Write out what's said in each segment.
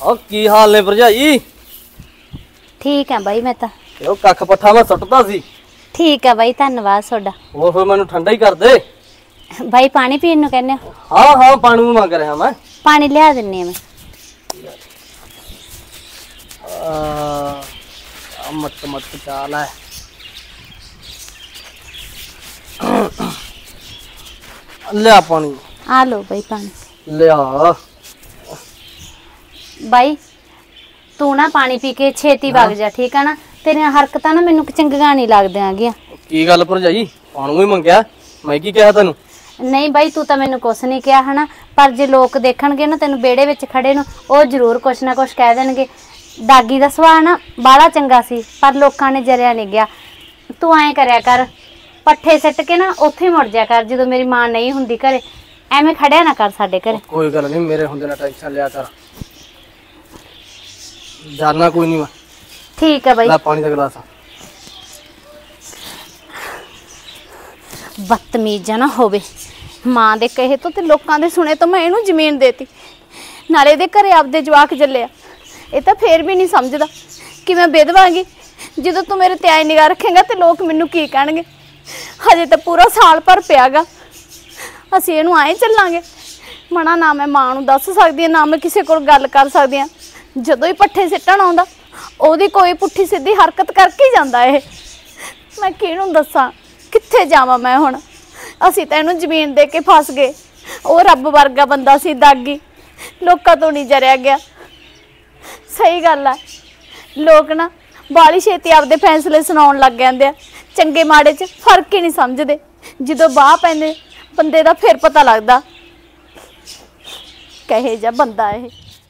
ਉਹ ਕੀ ਹਾਲ ਨੇ ਭਰਜਾਈ? ਠੀਕ ਹੈ ਬਾਈ ਮੈਂ ਤਾਂ। ਉਹ ਕੱਖ ਪੱਠਾ ਮੈਂ ਸੁੱਟਦਾ ਸੀ। ਠੀਕ ਹੈ ਬਾਈ, ਧੰਨਵਾਦ ਤੁਹਾਡਾ। ਉਹ ਫਿਰ ਮੈਨੂੰ ਠੰਡਾ ਹੀ ਕਰ ਦੇ। ਬਾਈ ਪਾਣੀ ਪੀਣ ਨੂੰ ਕਹਿੰਦੇ ਹੋ? ਹਾਂ ਹਾਂ ਪਾਣੀ ਨੂੰ ਮੰਗ ਰਿਹਾ ਮੈਂ। ਪਾਣੀ ਲਿਆ ਦਿੰਨੀ ਆ ਮੈਂ। ਮੱਤ ਮੱਤ ਚਾਲ ਹੈ। ਲਿਆ ਪਾਣੀ। ਆ ਲੋ ਬਾਈ ਪਾਣੀ ਲਿਆ। ਬਾਈ ਤੂੰ ਨਾ ਪਾਣੀ ਪੀ ਕੇ ਛੇਤੀ ਵਗ ਜਾ, ਠੀਕ ਆ ਨਾ? ਤੇਰੀਆਂ ਹਰਕਤਾਂ ਨਾ ਮੈਨੂੰ ਚੰਗੀਆਂ ਨਹੀਂ ਲੱਗਦੀਆਂ ਹੈਗੀਆਂ। ਕੀ ਗੱਲ ਭਰਜਾਈ, ਪਾਣੀ ਹੀ ਮੰਗਿਆ, ਮੈਂ ਕੀ ਕਿਹਾ ਤੈਨੂੰ? ਨਹੀਂ ਬਾਈ ਤੂੰ ਤਾਂ ਮੈਨੂੰ ਕੁਛ ਨਹੀਂ ਕਿਹਾ ਹਨਾ, ਪਰ ਜੇ ਲੋਕ ਦੇਖਣਗੇ ਨਾ ਤੈਨੂੰ ਵਿਹੜੇ ਵਿੱਚ ਖੜੇ ਨੂੰ, ਉਹ ਜ਼ਰੂਰ ਕੁਛ ਨਾ ਕੁਛ ਕਹਿ ਦੇਣਗੇ। ਦਾਗੀ ਦਾ ਸੁਭਾਅ ਨਾ ਬਾਹਲਾ ਚੰਗਾ ਸੀ, ਪਰ ਲੋਕਾਂ ਨੇ ਜਰਿਆ ਨਹੀਂ ਗਿਆ। ਤੂੰ ਐਂ ਕਰਿਆ ਕਰ, ਪੱਠੇ ਸਿੱਟ ਕੇ ਨਾ ਉੱਥੇ ਮੁੜ ਜਾ ਕਰ ਜਦੋਂ ਮੇਰੀ ਮਾਂ ਨਹੀਂ ਹੁੰਦੀ ਘਰੇ। ਐਵੇਂ ਖੜਿਆ ਨਾ ਕਰ ਸਾਡੇ ਘਰੇ। ਕੋਈ ਗੱਲ ਨਹੀਂ, ਮੇਰੇ ਹੁੰਦੇ ਨਾ ਟੈਨਸ਼ਨ ਲਿਆ ਕਰ। ਜਾਨਾ ਕੋਈ ਨਹੀਂ ਮੈਂ। ਠੀਕ ਹੈ ਬਾਈ। ਲੈ ਪਾਣੀ ਦਾ ਗਲਾਸ। ਬਦਤਮੀਜ਼ ਨਾ ਹੋਵੇ, ਮਾਂ ਦੇ ਕਹੇ ਤੋਂ ਤੇ ਲੋਕਾਂ ਦੇ ਸੁਣੇ ਤੋਂ ਮੈਂ ਇਹਨੂੰ ਜ਼ਮੀਨ ਦੇਤੀ। ਨਾਲੇ ਇਹਦੇ ਘਰੇ ਆਪਦੇ ਜਵਾਕ ਜੱਲਿਆ, ਇਹ ਤਾਂ ਫੇਰ ਵੀ ਨਹੀਂ ਸਮਝਦਾ ਕਿ ਮੈਂ ਵਿਧਵਾਂਗੀ। ਜਦੋਂ ਤੂੰ ਮੇਰੇ ਤੇ ਆਈ ਨਿਗਾਹ ਰੱਖੇਗਾ ਤੇ ਲੋਕ ਮੈਨੂੰ ਕੀ ਕਹਿਣਗੇ? ਹਜੇ ਤਾਂ ਪੂਰਾ ਸਾਲ ਭਰ ਪਿਆਗਾ, ਅਸੀਂ ਇਹਨੂੰ ਆਏ ਚੱਲਾਂਗੇ। ਮਨਾ ਨਾ ਮੈਂ ਮਾਂ ਨੂੰ ਦੱਸ ਸਕਦੀ ਹਾਂ, ਨਾ ਮੈਂ ਕਿਸੇ ਕੋਲ ਗੱਲ ਕਰ ਸਕਦੀ ਹਾਂ। ਜਦੋਂ ਹੀ ਪੱਠੇ ਸਿੱਟਣ ਆਉਂਦਾ ਉਹਦੀ ਕੋਈ ਪੁੱਠੀ ਸਿੱਧੀ ਹਰਕਤ ਕਰਕੇ ਹੀ ਜਾਂਦਾ ਇਹ। ਮੈਂ ਕਿਹਨੂੰ ਦੱਸਾਂ, ਕਿੱਥੇ ਜਾਵਾਂ ਮੈਂ ਹੁਣ? ਅਸੀਂ ਤਾਂ ਇਹਨੂੰ ਜ਼ਮੀਨ ਦੇ ਕੇ ਫਸ ਗਏ। ਉਹ ਰੱਬ ਵਰਗਾ ਬੰਦਾ ਸੀ ਦਾਗੀ, ਲੋਕਾਂ ਤੋਂ ਨਹੀਂ ਜਰਿਆ ਗਿਆ। ਸਹੀ ਗੱਲ ਆ, ਲੋਕ ਨਾ ਬਾਲੀ ਛੇਤੀ ਆਪਦੇ ਫੈਸਲੇ ਸੁਣਾਉਣ ਲੱਗ ਜਾਂਦੇ ਆ। ਚੰਗੇ ਮਾੜੇ 'ਚ ਫਰਕ ਹੀ ਨਹੀਂ ਸਮਝਦੇ। ਜਦੋਂ ਬਾਹ ਪੈਂਦੇ ਬੰਦੇ ਦਾ ਫਿਰ ਪਤਾ ਲੱਗਦਾ ਕਹੇ ਜਾ ਬੰਦਾ ਇਹ।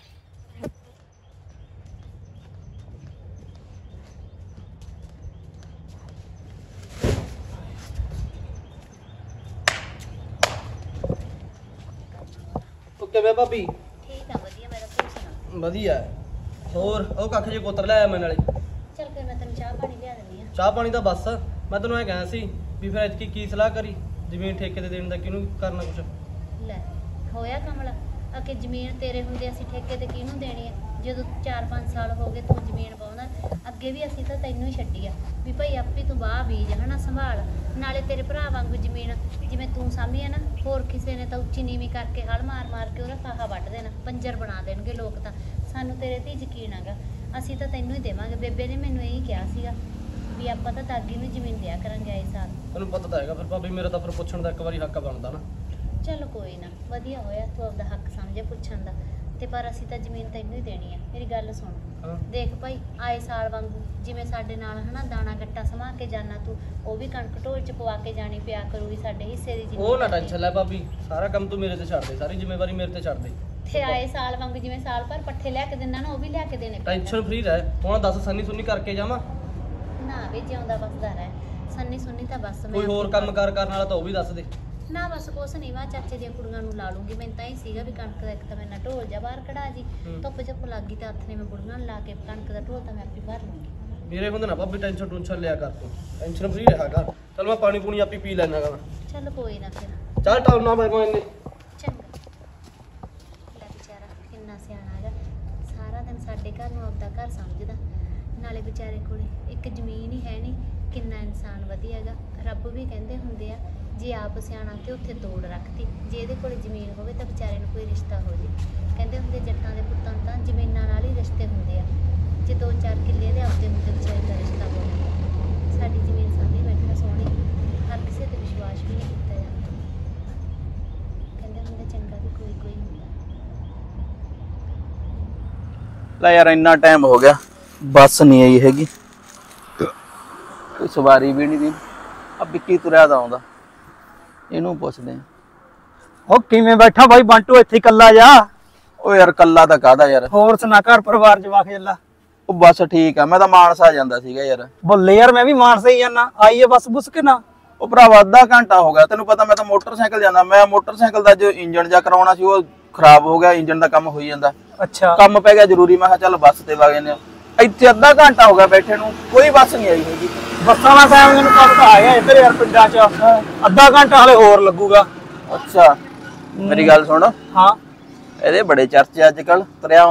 ਕਿਵੇਂ ਭਾਬੀ? ਠੀਕ ਆ ਵਧੀਆ, ਮੇਰਾ ਤੂੰ ਸੁਣਾ? ਵਧੀਆ। ਹੋਰ ਉਹ ਕੱਖ ਜੇ ਕੋਤਰ ਲਿਆਇਆ ਮੈਂ ਨਾਲੇ। ਚੱਲ ਫਿਰ ਮੈਂ ਤੈਨੂੰ ਚਾਹ ਪਾਣੀ ਲਿਆ ਦਿੰਦੀ ਆ। ਚਾਹ ਪਾਣੀ ਤਾਂ ਬਸ ਮੈਂ ਤੈਨੂੰ ਐ ਕਹਿਆ ਸੀ ਵੀ ਫਿਰ ਐਤਕੀ ਕੀ ਸਲਾਹ ਕਰੀ ਜ਼ਮੀਨ ਠੇਕੇ ਤੇ ਦੇਣ ਦਾ, ਕਿਹਨੂੰ ਕਰਨਾ ਕੁਛ? ਲੈ ਹੋਇਆ ਕਮਲਾ, ਅਕੇ ਜ਼ਮੀਨ ਤੇਰੇ ਹੁੰਦੇ ਅਸੀਂ ਠੇਕੇ ਤੇ ਕਿਹਨੂੰ ਦੇਣੀ ਆ? ਜਦੋਂ 4-5 ਸਾਲ ਹੋ ਗਏ ਤੂੰ ਜ਼ਮੀਨ ਪਾਉਂਦਾ, ਅੱਗੇ ਵੀ ਅਸੀਂ ਤਾਂ ਤੈਨੂੰ ਹੀ ਛੱਡੀ ਆ ਵੀ ਭਾਈ ਆਪੇ ਤੂੰ ਬਾਹ ਬੀਜ ਹਨਾ, ਸੰਭਾਲ। ਨਾਲੇ ਤੇਰੇ ਭਰਾ ਵਾਂਗੂ ਜ਼ਮੀਨ ਜਿਵੇਂ ਤੂੰ ਸਾਂਭੀ ਆ ਨਾ, ਹੋਰ ਕਿਸੇ ਨੇ ਤਾਂ ਉੱਚੀ ਨੀਵੀਂ ਕਰਕੇ ਹਲ ਮਾਰ ਮਾਰ ਕੇ ਉਹਦਾ ਫਾਹਾ ਵੱਢ ਦੇਣਾ, ਪੰਜਰ ਬਣਾ ਦੇਣਗੇ ਲੋਕ। ਤਾਂ ਸਾਨੂੰ ਤੇਰੇ ਤੇ ਯਕੀਨ ਹੈਗਾ, ਅਸੀਂ ਤਾਂ ਤੈਨੂੰ ਹੀ ਦੇਵਾਂਗੇ। ਬੇਬੇ ਨੇ ਮੈਨੂੰ ਇਹੀ ਕਿਹਾ ਸੀਗਾ ਵੀ ਆਪਾਂ ਤਾਂ ਦਾਗੀ ਨੂੰ ਜ਼ਮੀਨ ਦਿਆ ਕਰਾਂਗੇ ਇਸ ਸਾਲ। ਤੈਨੂੰ ਪਤਾ ਤਾਂ ਹੈਗਾ ਫਿਰ ਭਾਬੀ, ਮੇਰਾ ਤਾਂ ਫਿਰ ਪੁੱਛਣ ਦਾ ਇੱਕ ਵਾਰੀ ਹੱਕ ਬਣਦਾ ਨਾ। ਚਲ ਕੋਈ ਨਾ, ਵਧੀਆ ਹੋਇਆ ਤੂੰ ਆਪਦਾ ਹੱਕ ਸਮਝਿਆ ਪੁੱਛਣ ਦਾ। ਤੇ ਪਰ ਅਸੀਂ ਤਾਂ ਜ਼ਮੀਨ ਤੈਨੂੰ ਹੀ ਦੇਣੀ ਆ। ਮੇਰੀ ਗੱਲ ਸੁਣ, ਦੇਖ ਭਾਈ ਆਏ ਸਾਲ ਵਾਂਗੂ ਜਿਵੇਂ ਸਾਡੇ ਨਾਲ ਹਨਾ ਦਾਣਾ ਗੱਟਾ ਸਮਾ ਕੇ ਜਾਣਾ ਤੂੰ, ਉਹ ਵੀ ਕਣਕ ਢੋਲ ਚ ਪਵਾ ਕੇ ਜਾਣੀ ਪਿਆ ਕਰੂਗੀ ਸਾਡੇ ਹਿੱਸੇ ਦੀ ਜ਼ਮੀਨ। ਉਹ ਨਾ ਟੈਨਸ਼ਨ ਲੈ ਭਾਬੀ, ਸਾਰਾ ਕੰਮ ਤੂੰ ਮੇਰੇ ਤੇ ਛੱਡ ਦੇ, ਸਾਰੀ ਜ਼ਿੰਮੇਵਾਰੀ ਮੇਰੇ ਤੇ ਛੱਡ ਦੇ। ਤੇ ਆਏ ਸਾਲ ਵਾਂਗੂ ਜਿਵੇਂ ਸਾਲ ਭਰ ਪੱਠੇ ਲਿਆ ਕੇ ਦਿੰਦਾ ਨਾ, ਉਹ ਵੀ ਲਿਆ ਕੇ ਦੇਣੇ। ਟੈਨਸ਼ਨ ਫ੍ਰੀ ਰਹਿ। ਹੁਣ ਦੱਸ ਸੰਨੀ ਸੁੰਨੀ ਕਰਕੇ ਜਾਵਾਂ? ਨਾ ਵੀ ਜਿਉਂਦਾ ਬਸਦਾ ਰਹਿ, ਸੰਨੀ ਸੁੰਨੀ ਤਾਂ ਬਸ ਕੋਈ ਹੋਰ ਕੰਮ ਕਾਰ ਕਰਨ ਵਾਲਾ ਤਾਂ ਉਹ ਵੀ ਦੱਸ ਦੇ। ਨਾ ਬਸ ਕੁਛ ਨਹੀਂ, ਵਾ ਚਾਚੇ ਦੀਆਂ ਕੁੜੀਆਂ ਨੂੰ ਲਾ ਲੂੰਗੀ। ਮੈਨੂੰ ਤਾਂ ਹੀ ਸੀਗਾ ਵੀ ਕਣਕ ਦਾ ਇੱਕ ਤਾਂ ਮੈਂ ਨਾ ਢੋਲ ਜਾ ਬਾਹਰ ਕਢਾ ਜੀ, ਧੁੱਪ ਚੱਪ ਲੱਗ ਗਈ ਤਾਂ ਹੱਥ ਨੇ ਮੈਂ ਕੁੜੀਆਂ ਨੂੰ ਲਾ ਕੇ ਕਣਕ ਦਾ ਢੋਲ ਤਾਂ ਮੈਂ ਆਪੇ ਭਰ ਲੂੰਗੀ। ਮੇਰੇ ਹੁੰਦੇ ਨਾ ਭਾਬੀ ਟੈਨਸ਼ਨ ਟੂਨਸ਼ਨ ਲਿਆ ਕਰ, ਤੂੰ ਟੈਨਸ਼ਨ ਫ੍ਰੀ ਰਿਹਾ ਕਰ। ਚਲ ਮੈਂ ਪਾਣੀ ਪੂਣੀ ਆਪੀ ਪੀ ਲੈਣਾ ਗਾ। ਚੱਲ ਕੋਈ ਨਾ ਫਿਰ। ਚੱਲ ਟਾਉਣ ਨਾ ਮੈਂ ਇੰਨੇ। ਚੰਗਾ। ਲੈ ਵਿਚਾਰਾ ਕਿੰਨਾ ਸਿਆਣਾ ਹੈਗਾ, ਸਾਰਾ ਦਿਨ ਸਾਡੇ ਘਰ ਨੂੰ ਆਪਦਾ ਘਰ ਸਮਝਦਾ। ਨਾਲੇ ਵਿਚਾਰੇ ਕੋਲੇ ਇੱਕ ਜ਼ਮੀਨ ਹੀ ਹੈ ਨਹੀਂ। ਕਿੰਨਾ ਇਨਸਾਨ ਵਧੀਆ ਹੈਗਾ। ਰੱਬ ਵੀ ਕਹਿੰਦੇ ਹੁੰਦੇ ਆ ਜੇ ਆਪ ਸਿਆਣਾ ਤੇ ਉੱਥੇ ਤੋੜ ਰੱਖਤੀ, ਜੇ ਇਹਦੇ ਕੋਲੇ ਜ਼ਮੀਨ ਹੋਵੇ ਤਾਂ ਵਿਚਾਰੇ ਨੂੰ ਕੋਈ ਰਿਸ਼ਤਾ ਹੋ ਜੇ। ਕਹਿੰਦੇ ਹੁੰਦੇ ਜੱਟਾਂ ਦੇ ਪੁੱਤਾਂ ਨੂੰ ਤਾਂ ਜ਼ਮੀਨਾਂ ਨਾਲ ਹੀ ਰਿਸ਼ਤੇ ਹੁੰਦੇ ਆ। ਜੇ 2-4 ਕਿੱਲੇ ਦੇ ਆਪਦੇ ਹੁੰਦੇ ਵਿਚਾਰੇ ਦਾ ਰਿਸ਼ਤਾ ਹੋ ਜਾਂਦਾ। ਸਾਡੀ ਜ਼ਮੀਨ ਸਾਂਭੀ ਬੈਠਾ ਸੋਹਣੀ, ਹਰ ਕਿਸੇ ਤੇ ਵਿਸ਼ਵਾਸ ਵੀ ਨਹੀਂ ਕੀਤਾ ਜਾਂਦਾ। ਕਹਿੰਦੇ ਹੁੰਦੇ ਚੰਗਾ ਵੀ ਕੋਈ ਕੋਈ ਹੁੰਦਾ। ਲੈ ਯਾਰ ਇੰਨਾ ਟਾਈਮ ਹੋ ਗਿਆ, ਬੱਸ ਨਹੀਂ ਆਈ ਹੈਗੀ, ਕੋਈ ਸਵਾਰੀ ਵੀ ਨਹੀਂ ਦੀ। ਆ ਵਿੱਕੀ ਤੁਰਿਆ ਦਾ ਆਉਂਦਾ, ਇਹਨੂੰ ਪੁੱਛਦੇ ਆ। ਉਹ ਕਿਵੇਂ ਬੈਠਾ ਬਾਈ ਬੰਟੂ, ਇੱਥੇ ਇਕੱਲਾ ਜਾ? ਉਹ ਯਾਰ ਕੱਲਾ ਤਾਂ ਕਾਹਦਾ ਯਾਰ, ਹੋਰ ਸੁਣਾ ਘਰ ਪਰਿਵਾਰ ਜਵਾਕ ਜੱਲਾ? ਉਹ ਬਸ ਠੀਕ ਆ, ਮੈਂ ਤਾਂ ਮਾਨਸਾ ਜਾਂਦਾ ਸੀਗਾ ਯਾਰ। ਬੱਲੇ ਯਾਰ ਮੈਂ ਵੀ ਮਾਨਸਾ ਹੀ ਜਾਣਾ, ਆਈਏ ਬੱਸ ਬੁੱਸ ਕੇ ਨਾ। ਉਹ ਭਰਾਵਾ ਅੱਧਾ ਘੰਟਾ ਹੋ ਗਿਆ, ਤੈਨੂੰ ਪਤਾ ਮੈਂ ਤਾਂ ਮੋਟਰਸਾਈਕਲ ਜਾਂਦਾ। ਮੈਂ ਮੋਟਰਸਾਈਕਲ ਦਾ ਜੋ ਇੰਜਣ ਜਾ ਕਰਾਉਣਾ ਸੀ ਉਹ ਖਰਾਬ ਹੋ ਗਿਆ, ਇੰਜਣ ਦਾ ਕੰਮ ਹੋਈ ਜਾਂਦਾ। ਅੱਛਾ ਕੰਮ ਪੈ ਗਿਆ ਜ਼ਰੂਰੀ, ਮੈਂ ਕਿਹਾ ਚੱਲ ਬੱਸ ਤੇ ਵਗ ਜਾਂਦੇ ਆ। ਇੱਥੇ ਅੱਧਾ ਘੰਟਾ ਹੋ ਗਿਆ ਬੈਠੇ ਨੂੰ, ਕੋਈ ਬੱਸ ਨਹੀਂ ਆਈ ਹੈਗੀ। ਬੱਸਾਂ ਦਾ ਟਾਈਮ ਮੈਨੂੰ ਪਤਾ ਆ ਗਿਆ ਇੱਧਰ ਯਾਰ ਪਿੰਡਾਂ 'ਚ, ਅੱਧਾ ਘੰਟਾ ਹਲੇ ਹੋਰ ਲੱਗੂਗਾ। ਅੱਛਾ ਮੇਰੀ ਗੱਲ ਸੁਣ, ਹਾਂ ਇਹਦੇ ਬੜੇ ਚਰਚੇ ਅੱਜ ਕੱਲ ਤੁਰਿਆ ਆਉਂਦਾ।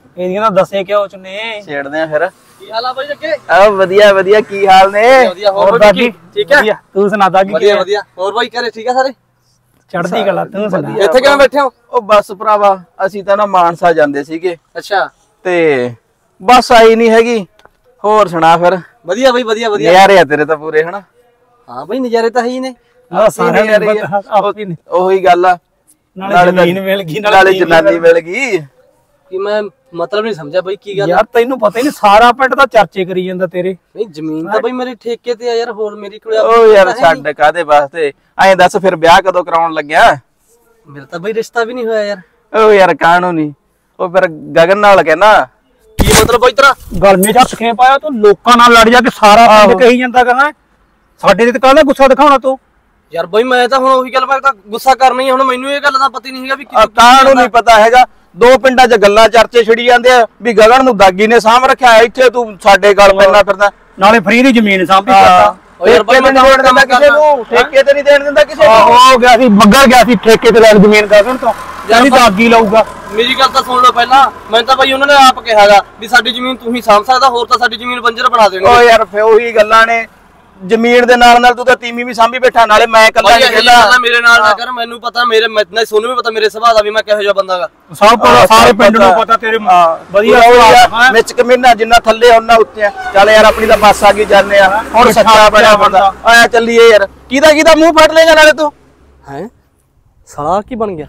ਇਹਦੀਆਂ ਤਾਂ ਦੱਸੇ ਕਿਉਂ ਚੁੰਨੇ। ਛੇੜਦੇ ਆ ਫਿਰ। ਕੀ ਹਾਲ ਆ ਬਾਈ ਜੱਗੇ? ਆ ਵਧੀਆ ਵਧੀਆ, ਕੀ ਹਾਲ ਨੇ? ਵਧੀਆ। ਹੋਰ ਦਾਗੀ ਠੀਕ ਹੈ? ਤੂੰ ਸੁਣਾ ਦਾਗੀ ਵਧੀਆ ਵਧੀਆ। ਹੋਰ ਬਾਈ ਘਰੇ ਠੀਕ ਆ ਸਾਰੇ? ਚੜ੍ਹਦੀ ਕਲਾ। ਤੂੰ ਸੁਣਾ। ਇੱਥੇ ਕਿਵੇਂ ਬੈਠੇ ਹੋ? ਉਹ ਬਸ ਭਰਾਵਾ ਅਸੀਂ ਤਾਂ ਨਾ ਮਾਨਸਾ ਜਾਂਦੇ ਸੀਗੇ ਅੱਛਾ। ਤੇ ਬੱਸ ਆਈ ਨਹੀਂ ਹੈਗੀ। ਹੋਰ ਸੁਣਾ ਫਿਰ? ਵਧੀਆ ਬਾਈ ਵਧੀਆ ਵਧੀਆ। ਨਜ਼ਾਰੇ ਆ ਤੇਰੇ ਤਾਂ ਪੂਰੇ ਹਨਾ? ਹਾਂ ਬਾਈ ਨਜ਼ਾਰੇ ਤਾਂ ਹੈ ਹੀ ਨੇ। ਸਾਰਿਆਂ ਨੇ ਆਪੀ ਨੇ। ਉਹੀ ਗੱਲ ਆ, ਨਾਲੇ ਜ਼ਮੀਨ ਮਿਲ ਗਈ ਨਾਲੇ ਜਨਾਨੀ ਮਿਲ ਗਈ। ਕਿ ਮੈਂ ਮਤਲਬ ਨਹੀਂ ਸਮਝਿਆ ਬਾਈ ਕੀ ਗੱਲ। ਯਾਰ ਤੈਨੂੰ ਪਤਾ ਹੀ ਨਹੀਂ, ਸਾਰਾ ਪਿੰਡ ਤਾਂ ਚਰਚੇ ਕਰੀ ਜਾਂਦਾ ਤੇਰੇ। ਨਹੀਂ ਜ਼ਮੀਨ ਤਾਂ ਬਾਈ ਮੇਰੇ ਠੇਕੇ ਤੇ ਆ ਯਾਰ, ਹੋਰ ਮੇਰੀ ਕੋਲ ਉਹ ਯਾਰ ਛੱਡ, ਕਾਦੇ ਵਾਸਤੇ ਐਂ ਦੱਸ ਫਿਰ ਵਿਆਹ ਕਦੋਂ ਕਰਾਉਣ ਲੱਗਿਆ? ਮੇਰਾ ਤਾਂ ਬਾਈ ਰਿਸ਼ਤਾ ਵੀ ਨਹੀਂ ਹੋਇਆ ਯਾਰ। ਉਹ ਯਾਰ ਕਾਹਨੂੰ ਨਹੀਂ, ਉਹ ਫਿਰ ਗਗਨ ਨਾਲ ਕਹਿਣਾ। ਕੀ ਮਤਲਬ ਬਾਈ ਤੇਰਾ? ਗਲਮੇ ਚ ਹੱਥ ਖੇ ਪਾਇਆ ਤੂੰ, ਲੋਕਾਂ ਨਾਲ ਲੜ ਜਾ ਕੇ ਸਾਰਾ ਪਿੰਡ ਕਹੀ ਜਾਂਦਾ ਕਹਾਂ ਸਾਡੇ ਤੇ ਕਾਹਦਾ ਗੁੱਸਾ ਦਿਖਾਉਣਾ ਤੂੰ? ਯਾਰ ਬਾਈ ਮੈਂ ਤਾਂ ਹੁਣ ਉਹੀ ਗੱਲ, ਮੈਂ ਤਾਂ ਗੁੱਸਾ ਕਰਨਾ ਹੀ। ਹੁਣ ਮੈਨੂੰ ਇਹ ਗੱਲ ਦਾ ਪਤਾ ਨਹੀਂ ਹੈਗਾ ਵੀ ਕਾਹਨੂੰ ਨਹੀਂ ਪਤਾ ਹੈਗਾ। ਦੋ ਪਿੰਡਾਂ 'ਚ ਗੱਲਾਂ ਚਰਚੇ ਛਿੜੀ ਜਾਂਦੇ ਆ ਵੀ ਗਗਨ ਨੂੰ ਦਾਗੀ ਨੇ ਸਾਂਭ ਰੱਖਿਆ, ਇੱਥੇ ਤੂੰ ਸਾਡੇ ਗੱਲ ਪੈਣਾ ਫਿਰਦਾ। ਨਾਲੇ ਫਰੀ ਦੀ ਜ਼ਮੀਨ ਸਾਂਭੀ ਕਰਦਾ। ਯਾਰ ਬਾਈ ਮੈਂ ਦੇਣ ਦਿੰਦਾ ਕਿਸੇ ਨੂੰ, ਠੇਕੇ ਤੇ ਨਹੀਂ ਦੇਣ ਦਿੰਦਾ ਕਿਸੇ ਨੂੰ। ਹੋ ਗਿਆ ਸੀ ਬੱਗਰ ਗਿਆ ਸੀ ਠੇਕੇ ਤੇ ਲੈ ਜ਼ਮੀਨ ਗਗਨ ਤੋਂ, ਯਾਨੀ ਦਾਗੀ ਲਊਗਾ। ਮੇਰੀ ਗੱਲ ਤਾਂ ਸੁਣ ਲਓ ਪਹਿਲਾਂ। ਮੈਂ ਤਾਂ ਬਾਈ ਉਹਨਾਂ ਨੇ ਆਪ ਕਿਹਾਗਾ ਵੀ ਸਾਡੀ ਜ਼ਮੀਨ ਤੂੰ ਹੀ ਸਾਂਭ ਸਕਦਾ, ਹੋਰ ਤਾਂ ਸਾਡੀ ਜ਼ਮੀਨ ਬੰਜਰ ਬਣਾ ਦੇਣੀ। ਓ ਯਾਰ ਫੇ ਉਹੀ ਗੱਲਾਂ ਨੇ, ਜ਼ਮੀਨ ਦੇ ਨਾਲ ਨਾਲ ਤੂੰ ਤਾਂ ਤੀਵੀਂ ਵੀ ਸਾਂਭੀ ਬੈਠਾ। ਨਾਲੇ ਮੈਂ ਇਕੱਲਾ ਨਹੀਂ ਕਹਿੰਦਾ ਮੇਰੇ ਨਾਲ ਨਾ ਕਰ, ਮੈਨੂੰ ਪਤਾ, ਮੇਰੇ ਸੋਨੂੰ ਵੀ ਪਤਾ ਮੇਰੇ ਸੁਭਾਅ ਦਾ ਵੀ ਮੈਂ ਕਿਹੋ ਜਿਹਾ ਬੰਦਾਗਾ। ਸਭ ਪਤਾ, ਸਾਰੇ ਪਿੰਡ ਨੂੰ ਪਤਾ ਤੇਰੇ ਵਧੀਆ ਵਿੱਚ ਕਮੀਨਾ ਜਿੰਨਾ ਥੱਲੇ ਉਹਨਾਂ ਉੱਤੇ ਆ। ਚੱਲ ਯਾਰ ਆਪਣੀ ਤਾਂ ਬੱਸ ਆ ਗਈ, ਜਾਂਦੇ ਆ ਹੁਣ। ਸੱਚਾ ਬਣਿਆ ਬੰਦਾ ਆਇਆ, ਚੱਲੀਏ ਯਾਰ। ਕਿਹਦਾ ਮੂੰਹ ਫੜ ਲੇਗਾ ਨਾਲੇ ਤੂੰ? ਹੈ ਸਾਲਾ ਕੀ ਬਣ ਗਿਆ?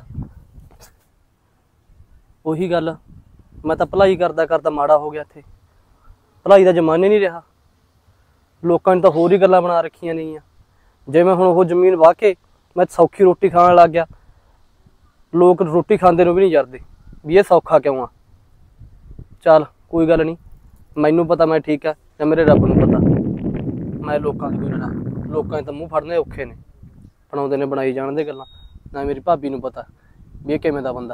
ਉਹੀ ਗੱਲ, ਮੈਂ ਤਾਂ ਭਲਾਈ ਕਰਦਾ ਕਰਦਾ ਮਾੜਾ ਹੋ ਗਿਆ। ਇੱਥੇ ਭਲਾਈ ਦਾ ਜ਼ਮਾਨਾ ਨਹੀਂ ਰਿਹਾ। ਲੋਕਾਂ ਨੇ ਤਾਂ ਹੋਰ ਹੀ ਗੱਲਾਂ ਬਣਾ ਰੱਖੀਆਂ ਨੇਗੀਆਂ। ਜੇ ਮੈਂ ਹੁਣ ਉਹ ਜ਼ਮੀਨ ਵਾਹ ਕੇ ਮੈਂ ਸੌਖੀ ਰੋਟੀ ਖਾਣ ਲੱਗ ਗਿਆ, ਲੋਕ ਰੋਟੀ ਖਾਂਦੇ ਨੂੰ ਵੀ ਨਹੀਂ ਜਰਦੇ ਵੀ ਇਹ ਸੌਖਾ ਕਿਉਂ ਆ। ਚੱਲ ਕੋਈ ਗੱਲ ਨਹੀਂ, ਮੈਨੂੰ ਪਤਾ ਮੈਂ ਠੀਕ ਆ ਜਾਂ ਮੇਰੇ ਰੱਬ ਨੂੰ ਪਤਾ। ਮੈਂ ਲੋਕਾਂ ਦੀ ਕੋਈ ਨਾ, ਲੋਕਾਂ ਦੇ ਤਾਂ ਮੂੰਹ ਫੜਨੇ ਔਖੇ ਨੇ, ਬਣਾਉਂਦੇ ਨੇ ਬਣਾਈ ਜਾਣਦੇ ਗੱਲਾਂ। ਨਾ ਮੇਰੀ ਭਾਬੀ ਨੂੰ ਪਤਾ ਵੀ ਇਹ ਕਿਵੇਂ ਦਾ ਬੰਦਾ।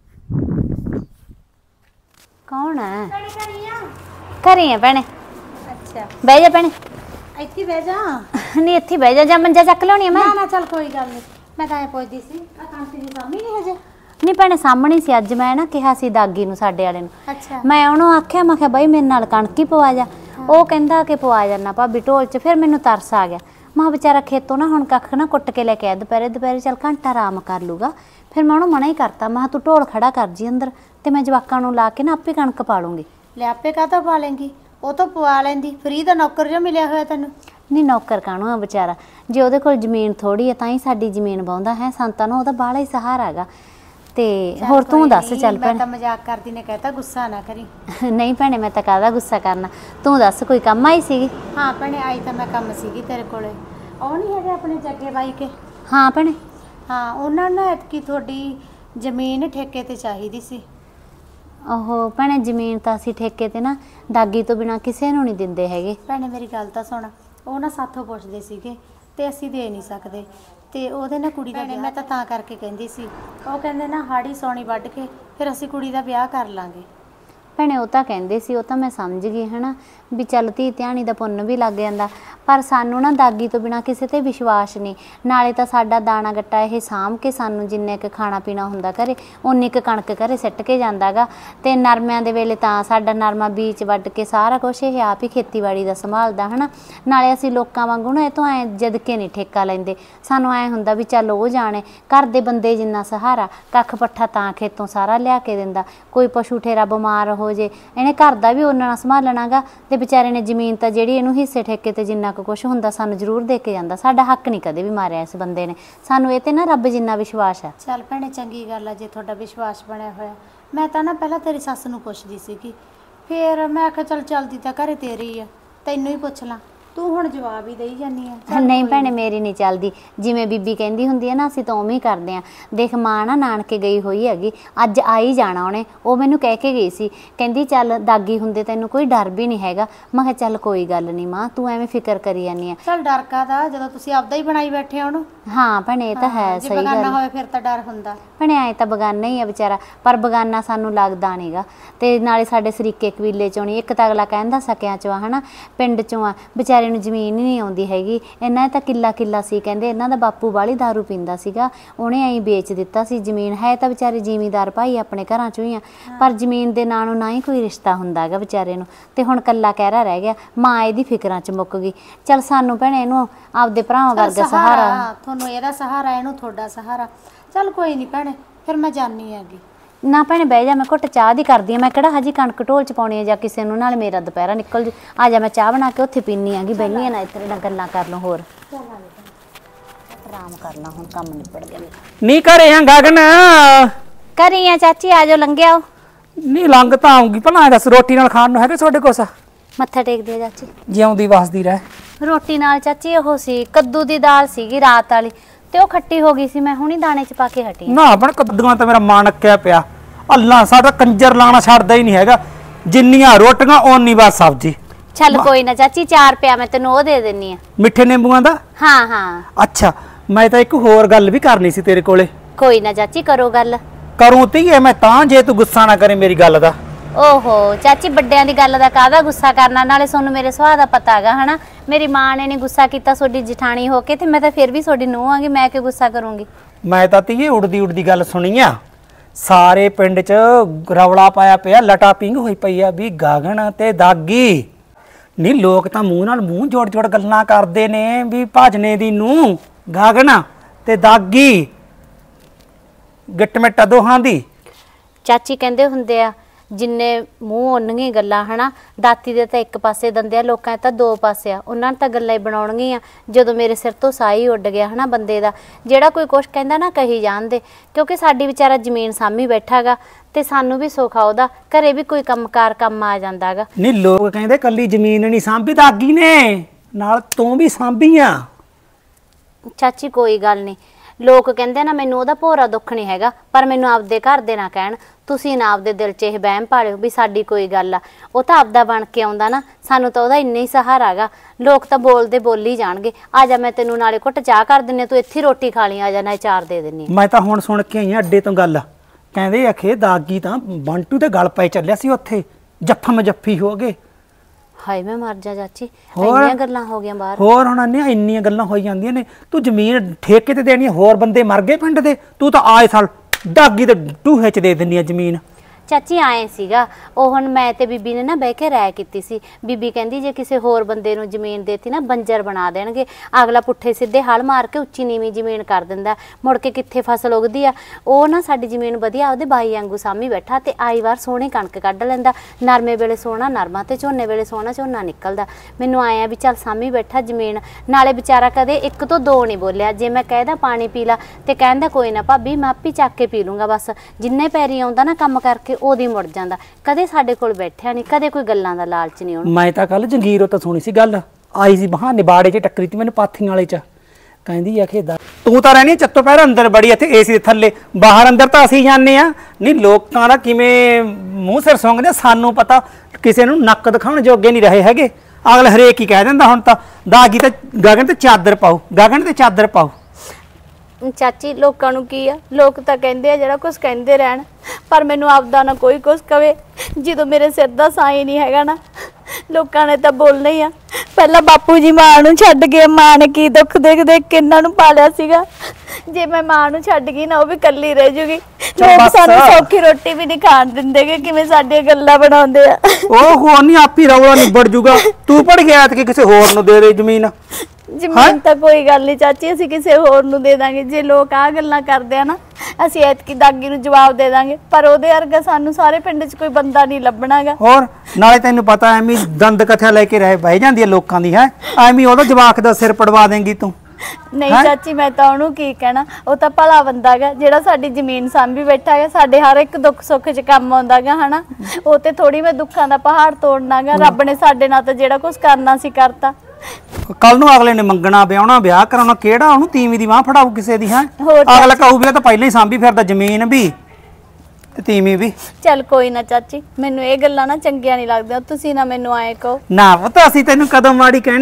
ਕੌਣ ਹੈ? ਘਰੇ ਆ ਭੈਣੇ। ਅੱਛਾ ਬਹਿ ਜਾ ਭੈਣੇ। ਇੱਥੇ ਬਹਿ ਜਾ। ਨਹੀਂ ਇੱਥੇ ਬਹਿ ਜਾ, ਜਾਂ ਮੰਜਾ ਚੱਕ ਲਿਆਉਣੀ ਆ ਮੈਂ। ਨਾ ਚੱਲ ਕੋਈ ਗੱਲ ਨਹੀਂ। ਮੈਂ ਤਾਂ ਐ ਪੁੱਛਦੀ ਸੀ ਆ ਕਾਂਟੀ ਦੀ ਸਾਮੀ ਨਹੀਂ ਹਜੇ? ਨਹੀਂ ਭੈਣੇ ਸਾਹਮਣੇ ਸੀ। ਅੱਜ ਮੈਂ ਨਾ ਕਿਹਾ ਸੀ ਦਾਗੀ ਨੂੰ, ਸਾਡੇ ਵਾਲੇ ਨੂੰ। ਅੱਛਾ ਮੈਂ ਉਹਨੂੰ ਆਖਿਆ, ਮੈਂ ਕਿਹਾ ਬਾਈ ਮੇਰੇ ਨਾਲ ਕਣਕ ਹੀ ਪਵਾ ਜਾ। ਉਹ ਕਹਿੰਦਾ ਕਿ ਪਵਾ ਜਾਣਾ ਭਾਬੀ ਢੋਲ 'ਚ। ਫਿਰ ਮੈਨੂੰ ਤਰਸ ਆ ਗਿਆ। ਮੈਂ ਵਿਚਾਰਾ ਖੇਤੋਂ ਨਾ ਹੁਣ ਕੱਖ ਨਾ ਕੁੱਟ ਕੇ ਲੈ ਕੇ ਆਇਆ ਦੁਪਹਿਰੇ ਚੱਲ ਘੰਟਾ ਆਰਾਮ ਕਰ ਲੂਗਾ। ਫਿਰ ਮੈਂ ਉਹਨੂੰ ਮਨਾ ਹੀ ਕਰਤਾ। ਮੈਂ ਤੂੰ ਢੋਲ ਖੜਾ ਕਰ ਜੀ ਅੰਦਰ, ਤੇ ਮੈਂ ਜਵਾਕਾਂ ਨੂੰ ਲਾ ਕੇ ਨਾ ਆਪੇ ਕਣਕ ਪਾ ਲੂੰਗੀ। ਲੈ ਆਪੇ ਕਾਹਤੋਂ ਪਾ ਲੇਂਗੀ? ਉਹ ਤਾਂ ਪਵਾ ਲੈਂਦੀ, ਫਰੀ ਦਾ ਨੌਕਰ ਜੋ ਮਿਲਿਆ ਹੋਇਆ ਤੈਨੂੰ। ਨਹੀਂ ਨੌਕਰ ਕਾਹਨੂੰ ਆ ਵਿਚਾਰਾ, ਜੇ ਉਹਦੇ ਕੋਲ ਜ਼ਮੀਨ ਥੋੜੀ ਹੈ ਤਾਂ ਹੀ ਸਾਡੀ ਜ਼ਮੀਨ ਵਾਹੁੰਦਾ ਹੈ। ਸੰਤਾਂ ਨੂੰ ਉਹਦਾ ਬਾਹਲਾ ਹੀ ਸਹਾਰਾ ਹੈਗਾ। ਤੇ ਹੋਰ ਤੂੰ ਦੱਸ। ਚੱਲ ਮੈਂ ਤਾਂ ਮਜ਼ਾਕ ਕਰਦੀ ਨੇ ਕਹਿਤਾ, ਗੁੱਸਾ ਨਾ ਕਰੀ। ਨਹੀਂ ਭੈਣੇ ਮੈਂ ਤਾਂ ਕਾਹਦਾ ਗੁੱਸਾ ਕਰਨਾ। ਤੂੰ ਦੱਸ ਕੋਈ ਕੰਮ ਆਈ ਸੀਗੀ? ਹਾਂ ਭੈਣੇ ਆਈ ਤਾਂ ਮੈਂ ਕੰਮ ਸੀਗੀ ਤੇਰੇ ਕੋਲੇ। ਉਹ ਨਹੀਂ ਹੈਗੇ ਆਪਣੇ ਜੱਗੇ ਬਾਈ ਕੇ? ਹਾਂ ਭੈਣੇ। ਹਾਂ ਉਹਨਾਂ ਨੂੰ ਐਤਕੀ ਤੁਹਾਡੀ ਜ਼ਮੀਨ ਠੇਕੇ ਤੇ ਚਾਹੀਦੀ ਸੀ। ਉਹ ਭੈਣੇ ਜ਼ਮੀਨ ਤਾਂ ਅਸੀਂ ਠੇਕੇ ਤੇ ਨਾ ਦਾਗੀ ਤੋਂ ਬਿਨਾਂ ਕਿਸੇ ਨੂੰ ਨਹੀਂ ਦਿੰਦੇ ਹੈਗੇ। ਭੈਣੇ ਮੇਰੀ ਗੱਲ ਤਾਂ ਸੁਣ, ਉਹ ਨਾ ਸਾਥੋਂ ਪੁੱਛਦੇ ਸੀਗੇ ਤੇ ਅਸੀਂ ਦੇ ਨਹੀਂ ਸਕਦੇ। ਤੇ ਉਹਦੇ ਨਾਲ ਕੁੜੀ ਦਾ ਵਿਆਹ, ਮੈਂ ਤਾਂ ਕਰਕੇ ਕਹਿੰਦੀ ਸੀ। ਉਹ ਕਹਿੰਦੇ ਨਾ ਹਾੜੀ ਸੋਣੀ ਵੱਢ ਕੇ ਫਿਰ ਅਸੀਂ ਕੁੜੀ ਦਾ ਵਿਆਹ ਕਰ ਲਾਂਗੇ। ਭੈਣੇ ਉਹ ਤਾਂ ਕਹਿੰਦੇ ਸੀ, ਉਹ ਤਾਂ ਮੈਂ ਸਮਝ ਗਈ ਹੈ ਨਾ ਵੀ ਚੱਲ ਧੀ ਧਿਆਣੀ ਦਾ ਪੁੰਨ ਵੀ ਲੱਗ ਜਾਂਦਾ। ਪਰ ਸਾਨੂੰ ਨਾ ਦਾਗੀ ਤੋਂ ਬਿਨਾਂ ਕਿਸੇ ਤੇ ਵਿਸ਼ਵਾਸ ਨਹੀਂ। ਨਾਲੇ ਤਾਂ ਸਾਡਾ ਦਾਣਾ ਗੱਟਾ ਇਹ ਸਾਂਭ ਕੇ ਸਾਨੂੰ ਜਿੰਨੇ ਕੁ ਖਾਣਾ ਪੀਣਾ ਹੁੰਦਾ ਘਰੇ, ਉਨੀ ਕੁ ਕਣਕ ਘਰੇ ਸਿੱਟ ਕੇ ਜਾਂਦਾ ਗਾ। ਤੇ ਨਰਮਿਆਂ ਦੇ ਵੇਲੇ ਤਾਂ ਸਾਡਾ ਨਰਮਾ ਬੀਜ ਵੱਢ ਕੇ ਸਾਰਾ ਕੁਛ ਇਹ ਆਪ ਹੀ ਖੇਤੀਬਾੜੀ ਦਾ ਸੰਭਾਲਦਾ ਹੈ ਨਾ। ਨਾਲੇ ਅਸੀਂ ਲੋਕਾਂ ਵਾਂਗੂ ਨਾ ਇਹ ਤੋਂ ਐਂ ਜਦ ਕੇ ਨਹੀਂ ਠੇਕਾ ਲੈਂਦੇ। ਸਾਨੂੰ ਐਂ ਹੁੰਦਾ ਵੀ ਚੱਲ ਉਹ ਜਾਣੇ ਘਰ ਦੇ ਬੰਦੇ ਜਿੰਨਾ ਸਹਾਰਾ, ਕੱਖ ਪੱਠਾ ਤਾਂ ਖੇਤੋਂ ਸਾਰਾ ਲਿਆ ਕੇ ਦਿੰਦਾ। ਕੋਈ ਪਸ਼ੂ ਠੇਰਾ ਬਿਮਾਰ ਹੋ ਜੇ, ਇਹਨੇ ਘਰ ਦਾ ਵੀ ਉਹਨਾਂ ਨਾਲ ਸੰਭਾਲਣਾ ਗਾ। ਤੇ ਵਿਚਾਰੇ ਨੇ ਜ਼ਮੀਨ ਤਾਂ ਜਿਹੜੀ ਇਹਨੂੰ ਹਿੱਸੇ ਠੇਕੇ ਤੇ ਜਿੰਨਾ ਕੁ ਕੁਛ ਹੁੰਦਾ ਸਾਨੂੰ ਜ਼ਰੂਰ ਦੇ ਕੇ ਜਾਂਦਾ। ਸਾਡਾ ਹੱਕ ਨਹੀਂ ਕਦੇ ਵੀ ਮਾਰਿਆ ਇਸ ਬੰਦੇ ਨੇ। ਸਾਨੂੰ ਇਹ ਤੇ ਨਾ ਰੱਬ ਜਿੰਨਾ ਵਿਸ਼ਵਾਸ ਹੈ। ਚੱਲ ਭੈਣੇ ਚੰਗੀ ਗੱਲ ਆ ਜੇ ਤੁਹਾਡਾ ਵਿਸ਼ਵਾਸ ਬਣਿਆ ਹੋਇਆ। ਮੈਂ ਤਾਂ ਨਾ ਪਹਿਲਾਂ ਤੇਰੀ ਸੱਸ ਨੂੰ ਪੁੱਛਦੀ ਸੀਗੀ, ਫਿਰ ਮੈਂ ਆਖਿਆ ਚੱਲ ਚੱਲਦੀ ਤਾਂ ਘਰੇ ਤੇਰੀ ਆ, ਤੈਨੂੰ ਹੀ ਪੁੱਛ ਲਾਂ। ਤੂੰ ਹੁਣ ਜਵਾਬ ਹੀ ਦੇਈ ਜਾਂਦੀ ਆ। ਨਹੀਂ ਭੈਣੇ ਮੇਰੀ ਨਹੀਂ ਚੱਲਦੀ। ਜਿਵੇਂ ਬੀਬੀ ਕਹਿੰਦੀ ਹੁੰਦੀ ਹੈ ਨਾ ਅਸੀਂ ਤਾਂ ਉਵੇਂ ਹੀ ਕਰਦੇ ਹਾਂ। ਦੇਖ ਮਾਂ ਨਾ ਨਾਨਕੇ ਗਈ ਹੋਈ ਹੈਗੀ, ਅੱਜ ਆ ਹੀ ਜਾਣਾ ਉਹਨੇ। ਉਹ ਮੈਨੂੰ ਕਹਿ ਕੇ ਗਈ ਸੀ, ਕਹਿੰਦੀ ਚੱਲ ਦਾਗੀ ਹੁੰਦੇ ਤੈਨੂੰ ਕੋਈ ਡਰ ਵੀ ਨਹੀਂ ਹੈਗਾ। ਮੈਂ ਕਿਹਾ ਚੱਲ ਕੋਈ ਗੱਲ ਨਹੀਂ ਮਾਂ, ਤੂੰ ਐਵੇਂ ਫਿਕਰ ਕਰੀ ਜਾਂਦੀ ਆ। ਚੱਲ ਡਰ ਕਾਹਦਾ ਜਦੋਂ ਤੁਸੀਂ ਆਪਦਾ ਹੀ ਬਣਾਈ ਬੈਠੇ ਹੋ ਉਹਨੂੰ। ਹਾਂ ਭੈਣੇ ਇਹ ਤਾਂ ਹੈ, ਜੇ ਸਹੀ ਬਗਾਨਾ ਗੱਲ ਹੋਵੇ ਫਿਰ ਤਾਂ ਡਰ ਹੁੰਦਾ। ਭੈਣੇ ਐਂ ਤਾਂ ਬਗਾਨਾ ਹੀ ਆ ਵਿਚਾਰਾ, ਪਰ ਬਗਾਨਾ ਸਾਨੂੰ ਲੱਗਦਾ ਨੀ ਗਾ। ਤੇ ਨਾਲੇ ਸਾਡੇ ਸਰੀਕੇ ਕਬੀਲੇ ਚੋਂ ਨਹੀਂ, ਇੱਕ ਤਾਂ ਅਗਲਾ ਕਹਿੰਦਾ ਸਕਿਆਂ ਚੋਂ ਆ ਹੈ ਨਾ, ਪਿੰਡ ਚੋਂ ਆ। ਵਿਚਾਰੇ ਵਿਚਾਰੇ ਨੂੰ ਜ਼ਮੀਨ ਹੀ ਨਹੀਂ ਆਉਂਦੀ ਹੈਗੀ। ਇਹਨਾਂ ਤਾਂ ਕਿੱਲਾ ਸੀ, ਕਹਿੰਦੇ ਇਹਨਾਂ ਦਾ ਬਾਪੂ ਬਾਹਲੀ ਦਾਰੂ ਪੀਂਦਾ ਸੀਗਾ, ਉਹਨੇ ਐਂ ਵੇਚ ਦਿੱਤਾ ਸੀ ਜ਼ਮੀਨ। ਹੈ ਤਾਂ ਵਿਚਾਰੇ ਜ਼ਿਮੀਂਦਾਰ ਭਾਈ ਆਪਣੇ ਘਰਾਂ ਚੋਂ ਹੀ ਆ, ਪਰ ਜ਼ਮੀਨ ਦੇ ਨਾਂ ਨੂੰ ਨਾ ਹੀ ਕੋਈ ਰਿਸ਼ਤਾ ਹੁੰਦਾ ਹੈਗਾ ਵਿਚਾਰੇ ਨੂੰ। ਤੇ ਹੁਣ ਕੱਲਾ ਕਹਿਰਾ ਰਹਿ ਗਿਆ, ਮਾਂ ਇਹਦੀ ਫਿਕਰਾਂ 'ਚ ਮੁੱਕ ਗਈ। ਚੱਲ ਸਾਨੂੰ ਭੈਣੇ ਇਹਨੂੰ ਆਪਦੇ ਭਰਾਵਾਂ ਵਰਗਾ ਸਹਾਰਾ, ਤੁਹਾਨੂੰ ਇਹਦਾ ਸਹਾਰਾ, ਇਹਨੂੰ ਤੁਹਾਡਾ ਸਹਾਰਾ। ਚੱਲ ਕੋਈ ਨਹੀਂ ਭੈਣੇ, ਫਿਰ ਮੈਂ ਜਾਣੀ ਹੈਗੀ। ਨਾ ਭੈਣੇ ਬਹਿ ਜਾ, ਮੈਂ ਘੁੱਟ ਚਾਹ ਦੀ ਕਰਦੀ ਆ। ਮੈਂ ਕਿਹੜਾ ਹਜੀ ਕਣਕ ਢੋਲ 'ਚ ਪਾਉਣੀ ਆ ਜਾਂ ਕਿਸੇ ਨੂੰ, ਨਾਲ ਮੇਰਾ ਦੁਪਹਿਰਾ ਨਿਕਲ ਜੂ। ਆ ਜਾ, ਮੈਂ ਚਾਹ ਬਣਾ ਕੇ ਉੱਥੇ ਪੀਣੀ ਆਂਗੀ, ਬਹਿਨੀ ਆ ਨਾ ਇੱਥੇ ਨਾਲ ਗੱਲਾਂ ਕਰ ਲਓ। ਹੋਰ ਆਰਾਮ ਕਰਨਾ, ਹੁਣ ਕੰਮ ਨਿਬੜ ਗਿਆ। ਨਹੀਂ ਘਰੇ ਆ ਗਗਨ? ਘਰੇ ਆ ਚਾਚੀ, ਆ ਜਾਓ, ਲੰਘਿਆ ਨਹੀਂ ਲੰਘ ਤਾਂ ਆਉਂਗੀ, ਭਲਾ ਦੱਸ ਰੋਟੀ ਨਾਲ ਖਾਣ ਨੂੰ ਹੈਗਾ ਤੁਹਾਡੇ ਕੋਲ? ਮੱਥਾ ਟੇਕਦੇ ਆ ਚਾਚੀ। ਜਿਉਂਦੀ ਵਸਦੀ ਰਹਿ। ਰੋਟੀ ਨਾਲ ਚਾਚੀ ਉਹ ਸੀ ਕੱਦੂ ਦੀ ਦਾਲ ਸੀਗੀ ਰਾਤ ਵਾਲੀ, ਤੇ ਉਹ ਖੱਟੀ ਹੋ ਗਈ ਸੀ, ਮੈਂ ਹੁਣੀ ਦਾਣੇ 'ਚ ਪਾ ਕੇ ਹਟੀ। ਨਾ ਆਪਣ ਕੱਦੂਆਂ ਤਾਂ ਮੇਰਾ ਮਨ ਅੱਕਿਆ ਪਿਆ। ਅੱਲਾ ਸਾਡਾ ਕੰਜਰ ਲਾਣਾ ਛੱਡਦਾ ਹੀ ਨਹੀਂ ਹੈਗਾ, ਜਿੰਨੀਆਂ ਰੋਟੀਆਂ ਓਨੀ ਬਸ ਸਬਜ਼ੀ। ਚੱਲ ਕੋਈ ਨਾ ਚਾਚੀ, 4 ਪਿਆ ਮੈਂ ਤੈਨੂੰ ਉਹ ਦੇ ਦਿੰਨੀ ਆ। ਮਿੱਠੇ ਨਿੰਬੂਆਂ ਦਾ? ਹਾਂ। ਅੱਛਾ, ਮੈਂ ਤਾਂ ਇੱਕ ਹੋਰ ਗੱਲ ਵੀ ਕਰਨੀ ਸੀ ਤੇਰੇ ਕੋਲੇ। ਕੋਈ ਨਾ ਚਾਚੀ, ਕਰੋ ਗੱਲ। ਕਰੂੰ ਧੀਏ ਮੈਂ ਤਾਂ, ਜੇ ਤੂੰ ਗੁੱਸਾ ਨਾ ਕਰੇ ਮੇਰੀ ਗੱਲ ਦਾ। ਓਹੋ ਚਾਚੀ, ਵੱਡਿਆਂ ਦੀ ਗੱਲ ਦਾ ਕਾਹਦਾ ਗੁੱਸਾ ਕਰਨਾ, ਨਾਲੇ ਤੁਹਾਨੂੰ ਮੇਰੇ ਸੁਭਾਅ ਦਾ ਪਤਾ ਹੈਗਾ ਹਨਾ। ਮੇਰੀ ਮਾਂ ਨੇ ਨੀ ਗੁੱਸਾ ਕੀਤਾ ਤੁਹਾਡੀ ਜਠਾਣੀ ਹੋ ਕੇ, ਤੇ ਮੈਂ ਤਾਂ ਫਿਰ ਵੀ ਤੁਹਾਡੀ ਨੂੰਹ ਆਂਗੀ, ਮੈਂ ਕਿਉਂ ਗੁੱਸਾ ਕਰੂੰਗੀ। ਮੈਂ ਤਾਂ ਧੀਏ ਉੜਦੀ ਗੱਲ ਸੁਣੀ ਆ, ਸਾਰੇ ਪਿੰਡ 'ਚ ਰੌਲਾ ਪਾਇਆ ਪਿਆ, ਲਟਾ ਪਿੰਗ ਹੋਈ ਪਈ ਆ ਵੀ ਗਗਨ ਤੇ ਦਾਗੀ। ਨਹੀਂ ਲੋਕ ਤਾਂ ਮੂੰਹ ਨਾਲ ਮੂੰਹ ਜੋੜ ਗੱਲਾਂ ਕਰਦੇ ਨੇ ਵੀ ਭਾਜਨੇ ਦੀ ਨੂੰਹ ਗਗਨ ਤੇ ਦਾਗੀ, ਗਿੱਟ ਮਿੱਟਾ ਦੋਹਾਂ ਦੀ। ਚਾਚੀ ਕਹਿੰਦੇ ਹੁੰਦੇ ਆ ਜਿੰਨੇ ਮੂੰਹ ਓਨੀਆਂ ਗੱਲਾਂ ਹਨਾ, ਦਾਤੀ ਦੇ ਤਾਂ ਇੱਕ ਪਾਸੇ ਦੰਦੇ ਆ, ਲੋਕਾਂ ਦੇ ਤਾਂ 2 ਪਾਸੇ ਆ। ਉਹਨਾਂ ਨੇ ਤਾਂ ਗੱਲਾਂ ਹੀ ਬਣਾਉਣਗੀਆਂ। ਜਦੋਂ ਮੇਰੇ ਸਿਰ ਤੋਂ ਸਾਹ ਹੀ ਉੱਡ ਗਿਆ ਹਨਾ ਬੰਦੇ ਦਾ, ਜਿਹੜਾ ਕੋਈ ਕੁਛ ਕਹਿੰਦਾ ਨਾ ਕਹੀ ਜਾਣਦੇ, ਕਿਉਂਕਿ ਸਾਡੀ ਵਿਚਾਰਾ ਜ਼ਮੀਨ ਸਾਂਭੀ ਬੈਠਾ ਗਾ, ਤੇ ਸਾਨੂੰ ਵੀ ਸੁੱਖ ਆ ਉਹਦਾ, ਘਰੇ ਵੀ ਕੋਈ ਕੰਮਕਾਰ ਕੰਮ ਆ ਜਾਂਦਾ ਗਾ। ਨਹੀਂ ਲੋਕ ਕਹਿੰਦੇ ਕੱਲੀ ਜ਼ਮੀਨ ਨਹੀਂ ਸਾਂਭੀ, ਦਾਗੀ ਨੇ ਨਾਲ ਤੂੰ ਵੀ ਸਾਂਭੀ ਆ। ਚਾਚੀ ਕੋਈ ਗੱਲ ਨਹੀਂ, ਲੋਕ ਕਹਿੰਦੇ ਨਾ ਮੈਨੂੰ ਉਹਦਾ ਭੋਰਾ ਦੁੱਖ ਨਹੀਂ ਹੈਗਾ, ਪਰ ਮੈਨੂੰ ਆਪਦੇ ਘਰ ਦੇ ਨਾ ਕਹਿਣ, ਤੁਸੀਂ ਨਾ ਆਪਦੇ ਦਿਲ 'ਚ ਇਹ ਵਹਿਮ ਪਾਲਿਓ ਵੀ ਸਾਡੀ ਕੋਈ ਗੱਲ ਆ। ਉਹ ਤਾਂ ਆਪਦਾ ਬਣ ਕੇ ਆਉਂਦਾ ਨਾ, ਸਾਨੂੰ ਤਾਂ ਉਹਦਾ ਇੰਨਾ ਹੀ ਸਹਾਰਾ ਗਾ। ਲੋਕ ਤਾਂ ਬੋਲਦੇ ਬੋਲੀ ਜਾਣਗੇ। ਆ ਜਾ, ਮੈਂ ਤੈਨੂੰ ਨਾਲੇ ਘੁੱਟ ਚਾਹ ਕਰ ਦਿੰਨੀ, ਤੂੰ ਇੱਥੇ ਰੋਟੀ ਖਾ ਲਈ, ਆ ਜਾ ਨਾ 4 ਦੇ ਦਿੰਨੀ। ਮੈਂ ਤਾਂ ਹੁਣ ਸੁਣ ਕੇ ਆਈ ਅੱਡੇ ਤੋਂ ਗੱਲ, ਕਹਿੰਦੇ ਆਖੇ ਦਾਗੀ ਤਾਂ ਬੰਟੂ ਤੇ ਗਲ ਪੈ ਚੱਲਿਆ ਸੀ, ਉੱਥੇ ਜੱਫਮ ਜੱਫੀ ਹੋ ਗਏ। ਹਾਏ ਮੈਂ ਮਰ ਜਾ ਚਾਚੀ, ਇੰਨੀਆਂ ਗੱਲਾਂ ਹੋ ਗਈਆਂ ਬਾਹਰ। ਹੋਰ ਹੁਣ ਇੰਨੀਆਂ ਗੱਲਾਂ ਹੋਈ ਜਾਂਦੀਆਂ ਨੇ। ਤੂੰ ਜ਼ਮੀਨ ਠੇਕੇ ਤੇ ਦੇਣੀ, ਹੋਰ ਬੰਦੇ ਮਰ ਗਏ ਪਿੰਡ ਦੇ, ਤੂੰ ਤਾਂ ਆਏ ਸਾਲ ਦਾਗੀ ਤੇ ਟੂਹੇ 'ਚ ਦੇ ਦਿੰਦੀ ਆ ਜ਼ਮੀਨ। ਚਾਚੀ ਆਏ ਸੀਗਾ ਉਹ, ਹੁਣ ਮੈਂ ਤੇ ਬੀਬੀ ਨੇ ਨਾ ਬਹਿ ਕੇ ਰਾਇ ਕੀਤੀ ਸੀ। ਬੀਬੀ ਕਹਿੰਦੀ ਜੇ ਕਿਸੇ ਹੋਰ ਬੰਦੇ ਨੂੰ ਜ਼ਮੀਨ ਦੇਤੀ ਨਾ, ਬੰਜਰ ਬਣਾ ਦੇਣਗੇ। ਅਗਲਾ ਪੁੱਠੇ ਸਿੱਧੇ ਹਲ ਮਾਰ ਕੇ ਉੱਚੀ ਨੀਵੀਂ ਜ਼ਮੀਨ ਕਰ ਦਿੰਦਾ, ਮੁੜ ਕੇ ਕਿੱਥੇ ਫਸਲ ਉਗਦੀ ਆ। ਉਹ ਨਾ ਸਾਡੀ ਜ਼ਮੀਨ ਵਧੀਆ ਉਹਦੇ ਬਾਈ ਵਾਂਗੂ ਸਾਂਭੀ ਬੈਠਾ, ਤੇ ਆਈ ਵਾਰ ਸੋਹਣੀ ਕਣਕ ਕੱਢ ਲੈਂਦਾ, ਨਰਮੇ ਵੇਲੇ ਸੋਹਣਾ ਨਰਮਾ ਤੇ ਝੋਨੇ ਵੇਲੇ ਸੋਹਣਾ ਝੋਨਾ ਨਿਕਲਦਾ। ਮੈਨੂੰ ਆਇਆ ਵੀ ਚੱਲ ਸਾਂਭੀ ਬੈਠਾ ਜ਼ਮੀਨ, ਨਾਲੇ ਵਿਚਾਰਾ ਕਦੇ 1 ਤੋਂ 2 ਨਹੀਂ ਬੋਲਿਆ। ਜੇ ਮੈਂ ਕਹਿਦਾ ਪਾਣੀ ਪੀ ਲਾ, ਤੇ ਕਹਿੰਦਾ ਕੋਈ ਨਾ ਭਾਬੀ ਮੈਂ ਆਪੀ ਚੱਕ ਕੇ ਪੀ ਲੂੰਗਾ, ਬਸ ਜਿੰਨੇ ਪੈਰੀ ਆਉਂਦਾ ਨਾ ਕੰਮ ਕਰਕੇ ਉਹਦੀ ਮੁੜ ਜਾਂਦਾ। ਕਦੇ ਸਾਡੇ ਕੋਲ ਬੈਠਿਆ ਨਹੀਂ, ਕਦੇ ਕੋਈ ਗੱਲਾਂ ਦਾ ਲਾਲਚ ਨਹੀਂ ਉਹਨੂੰ। ਮੈਂ ਤਾਂ ਕੱਲ ਜੰਗੀਰੋਂ ਤਾਂ ਸੁਣੀ ਸੀ ਗੱਲ, ਆਈ ਸੀ ਬਹਾਨੇ ਬਾੜੇ 'ਚ ਟੱਕਰੀ ਤੀ ਮੈਨੂੰ ਪਾਥੀਆਂ ਵਾਲੇ 'ਚ, ਕਹਿੰਦੀ ਆ ਕਿ ਤੂੰ ਤਾਂ ਰਹਿਣੀ ਚੱਤੋ ਪੈਰ ਅੰਦਰ ਬੜੀ, ਇੱਥੇ ਏਸੀ ਦੇ ਥੱਲੇ, ਬਾਹਰ ਅੰਦਰ ਤਾਂ ਅਸੀਂ ਜਾਂਦੇ ਆ। ਨਹੀਂ ਲੋਕਾਂ ਦਾ ਕਿਵੇਂ ਮੂੰਹ ਸਿਰ ਸੁੰਘਦੇ, ਸਾਨੂੰ ਪਤਾ ਕਿਸੇ ਨੂੰ ਨੱਕ ਦਿਖਾਉਣ ਜੋਗੇ ਨਹੀਂ ਰਹੇ ਹੈਗੇ। ਅਗਲੇ ਹਰੇਕ ਹੀ ਕਹਿ ਦਿੰਦਾ ਹੁਣ ਤਾਂ ਦਾਗੀ ਤੇ ਗਗਨ ਤੇ ਚਾਦਰ ਪਾਓ, ਗਗਨ ਤੇ ਚਾਦਰ ਪਾਓ। ਚਾਚੀ ਲੋਕਾਂ ਨੂੰ ਕੀ ਆ, ਲੋਕ ਤਾਂ ਕਹਿੰਦੇ ਆ ਜਿਹੜਾ ਕੁਝ ਕਹਿੰਦੇ ਰਹਿਣ, ਪਰ ਮੈਨੂੰ ਆਪਦਾ ਨਾ ਕੋਈ ਕੁਝ ਕਵੇ। ਜਦੋਂ ਮੇਰੇ ਸਿਰ ਦਾ ਸਾਈ ਨਹੀਂ ਹੈਗਾ ਨਾ, ਲੋਕਾਂ ਨੇ ਤਾਂ ਬੋਲਣਾ ਹੀ ਆ। ਪਹਿਲਾਂ ਬਾਪੂ ਜੀ ਮਾਂ ਨੂੰ ਛੱਡ ਗਏ, ਮਾਂ ਨੇ ਕੀ ਦੁੱਖ ਦੇਖ ਦੇਖ ਕੇ ਇਹਨਾਂ ਨੂੰ ਪਾਲਿਆ ਸੀਗਾ। ਜੇ ਮੈਂ ਮਾਂ ਨੂੰ ਛੱਡ ਗਈ ਨਾ, ਉਹ ਵੀ ਇਕੱਲੀ ਰਹਿ ਜੂਗੀ। ਲੋਕ ਸਾਨੂੰ ਸੌਖੀ ਰੋਟੀ ਵੀ ਨਹੀਂ ਖਾਣ ਦਿੰਦੇਗੇ, ਕਿਵੇਂ ਸਾਡੀਆਂ ਗੱਲਾਂ ਬਣਾਉਂਦੇ ਆ। ਉਹ ਹੋ ਨਹੀਂ ਆਪੀ ਰੌਲਾ ਨਿਬੜ ਜੂਗਾ। ਤੂੰ ਪੜ ਗਿਆ ਤੇ ਕਿਸੇ ਹੋਰ ਨੂੰ ਦੇ ਦੇ ਜ਼ਮੀਨ। ਜ਼ਮੀਨ ਤਾਂ ਕੋਈ ਗੱਲ ਨਹੀਂ ਚਾਚੀ, ਅਸੀਂ ਕਿਸੇ ਹੋਰ ਨੂੰ ਦੇ ਦਾਂਗੇ। ਜੇ ਲੋਕ ਆ ਗੱਲਾਂ ਕਰਦੇ ਆ ਨਾ, ਅਸੀਂ ਐਤਕੀ ਦਾਗੀ ਨੂੰ ਜਵਾਬ ਦੇ ਦਾਂਗੇ, ਪਰ ਉਹਦੇ ਵਰਗਾ ਸਾਨੂੰ ਸਾਰੇ ਪਿੰਡ 'ਚ ਕੋਈ ਬੰਦਾ ਨਹੀਂ ਲੱਭਣਾਗਾ। ਹੋਰ ਨਾਲੇ ਤੈਨੂੰ ਪਤਾ ਐਵੇਂ ਦੰਦ ਕਥਾ ਲੈ ਕੇ ਰਹਿ ਬਹਿ ਜਾਂਦੀ ਹੈ ਲੋਕਾਂ ਦੀ, ਹੈ ਐਵੇਂ ਉਹਦਾ ਜਵਾਕ ਦਾ ਸਿਰ ਪੜਵਾ ਦੇਂਗੀ ਤੂੰ। ਨਹੀਂ ਚਾਚੀ, ਮੈਂ ਤਾਂ ਉਹਨੂੰ ਕੀ ਕਹਿਣਾ, ਉਹ ਤਾਂ ਭਲਾ ਬੰਦਾ ਗਾ, ਜਿਹੜਾ ਸਾਡੀ ਜ਼ਮੀਨ ਸਾਂਭੀ ਬੈਠਾ ਹੈ, ਸਾਡੇ ਹਰ ਇੱਕ ਦੁੱਖ ਸੁੱਖ 'ਚ ਕੰਮ ਆਉਂਦਾ ਗਾ ਹਨਾ। ਉਹ ਤੇ ਥੋੜੀ ਮੈਂ ਦੁੱਖਾਂ ਦਾ ਪਹਾੜ ਤੋੜਨਾ ਗਾ। ਰੱਬ ਨੇ ਸਾਡੇ ਨਾਲ ਤਾਂ ਜਿਹੜਾ ਕੁਝ ਕਰਨਾ ਸੀ ਕਰਤਾ। ਕੱਲ ਨੂੰ ਅਗਲੇ ਨੇ ਮੰਗਣਾ ਵਿਆਹਣਾ ਵਿਆਹ ਕਰਾਉਣਾ, ਕਿਹੜਾ ਉਹਨੂੰ ਤੀਵੀਂ ਦੀ ਬਾਹ ਫੜਾਊ ਕਿਸੇ ਦੀ, ਹੈ ਅਗਲਾ ਕਹੂ ਵੀ ਤਾਂ ਪਹਿਲਾਂ ਹੀ ਸਾਂਭੀ ਫਿਰਦਾ ਜ਼ਮੀਨ ਵੀ ਤੇ ਤੀਵੀਂ ਵੀ। ਚੱਲ ਕੋਈ ਨਾ ਚਾਚੀ, ਮੈਨੂੰ ਇਹ ਗੱਲਾਂ ਨਾ ਚੰਗੀਆਂ ਨਹੀਂ ਲੱਗਦੀਆਂ, ਤੁਸੀਂ ਨਾ ਮੈਨੂੰ ਆਏ ਕਹੋ। ਨਾ ਪੁੱਤ ਅਸੀਂ ਤੈਨੂੰ ਕਦੋਂ ਮਾੜੀ ਕਹਿਣੇ ਆ,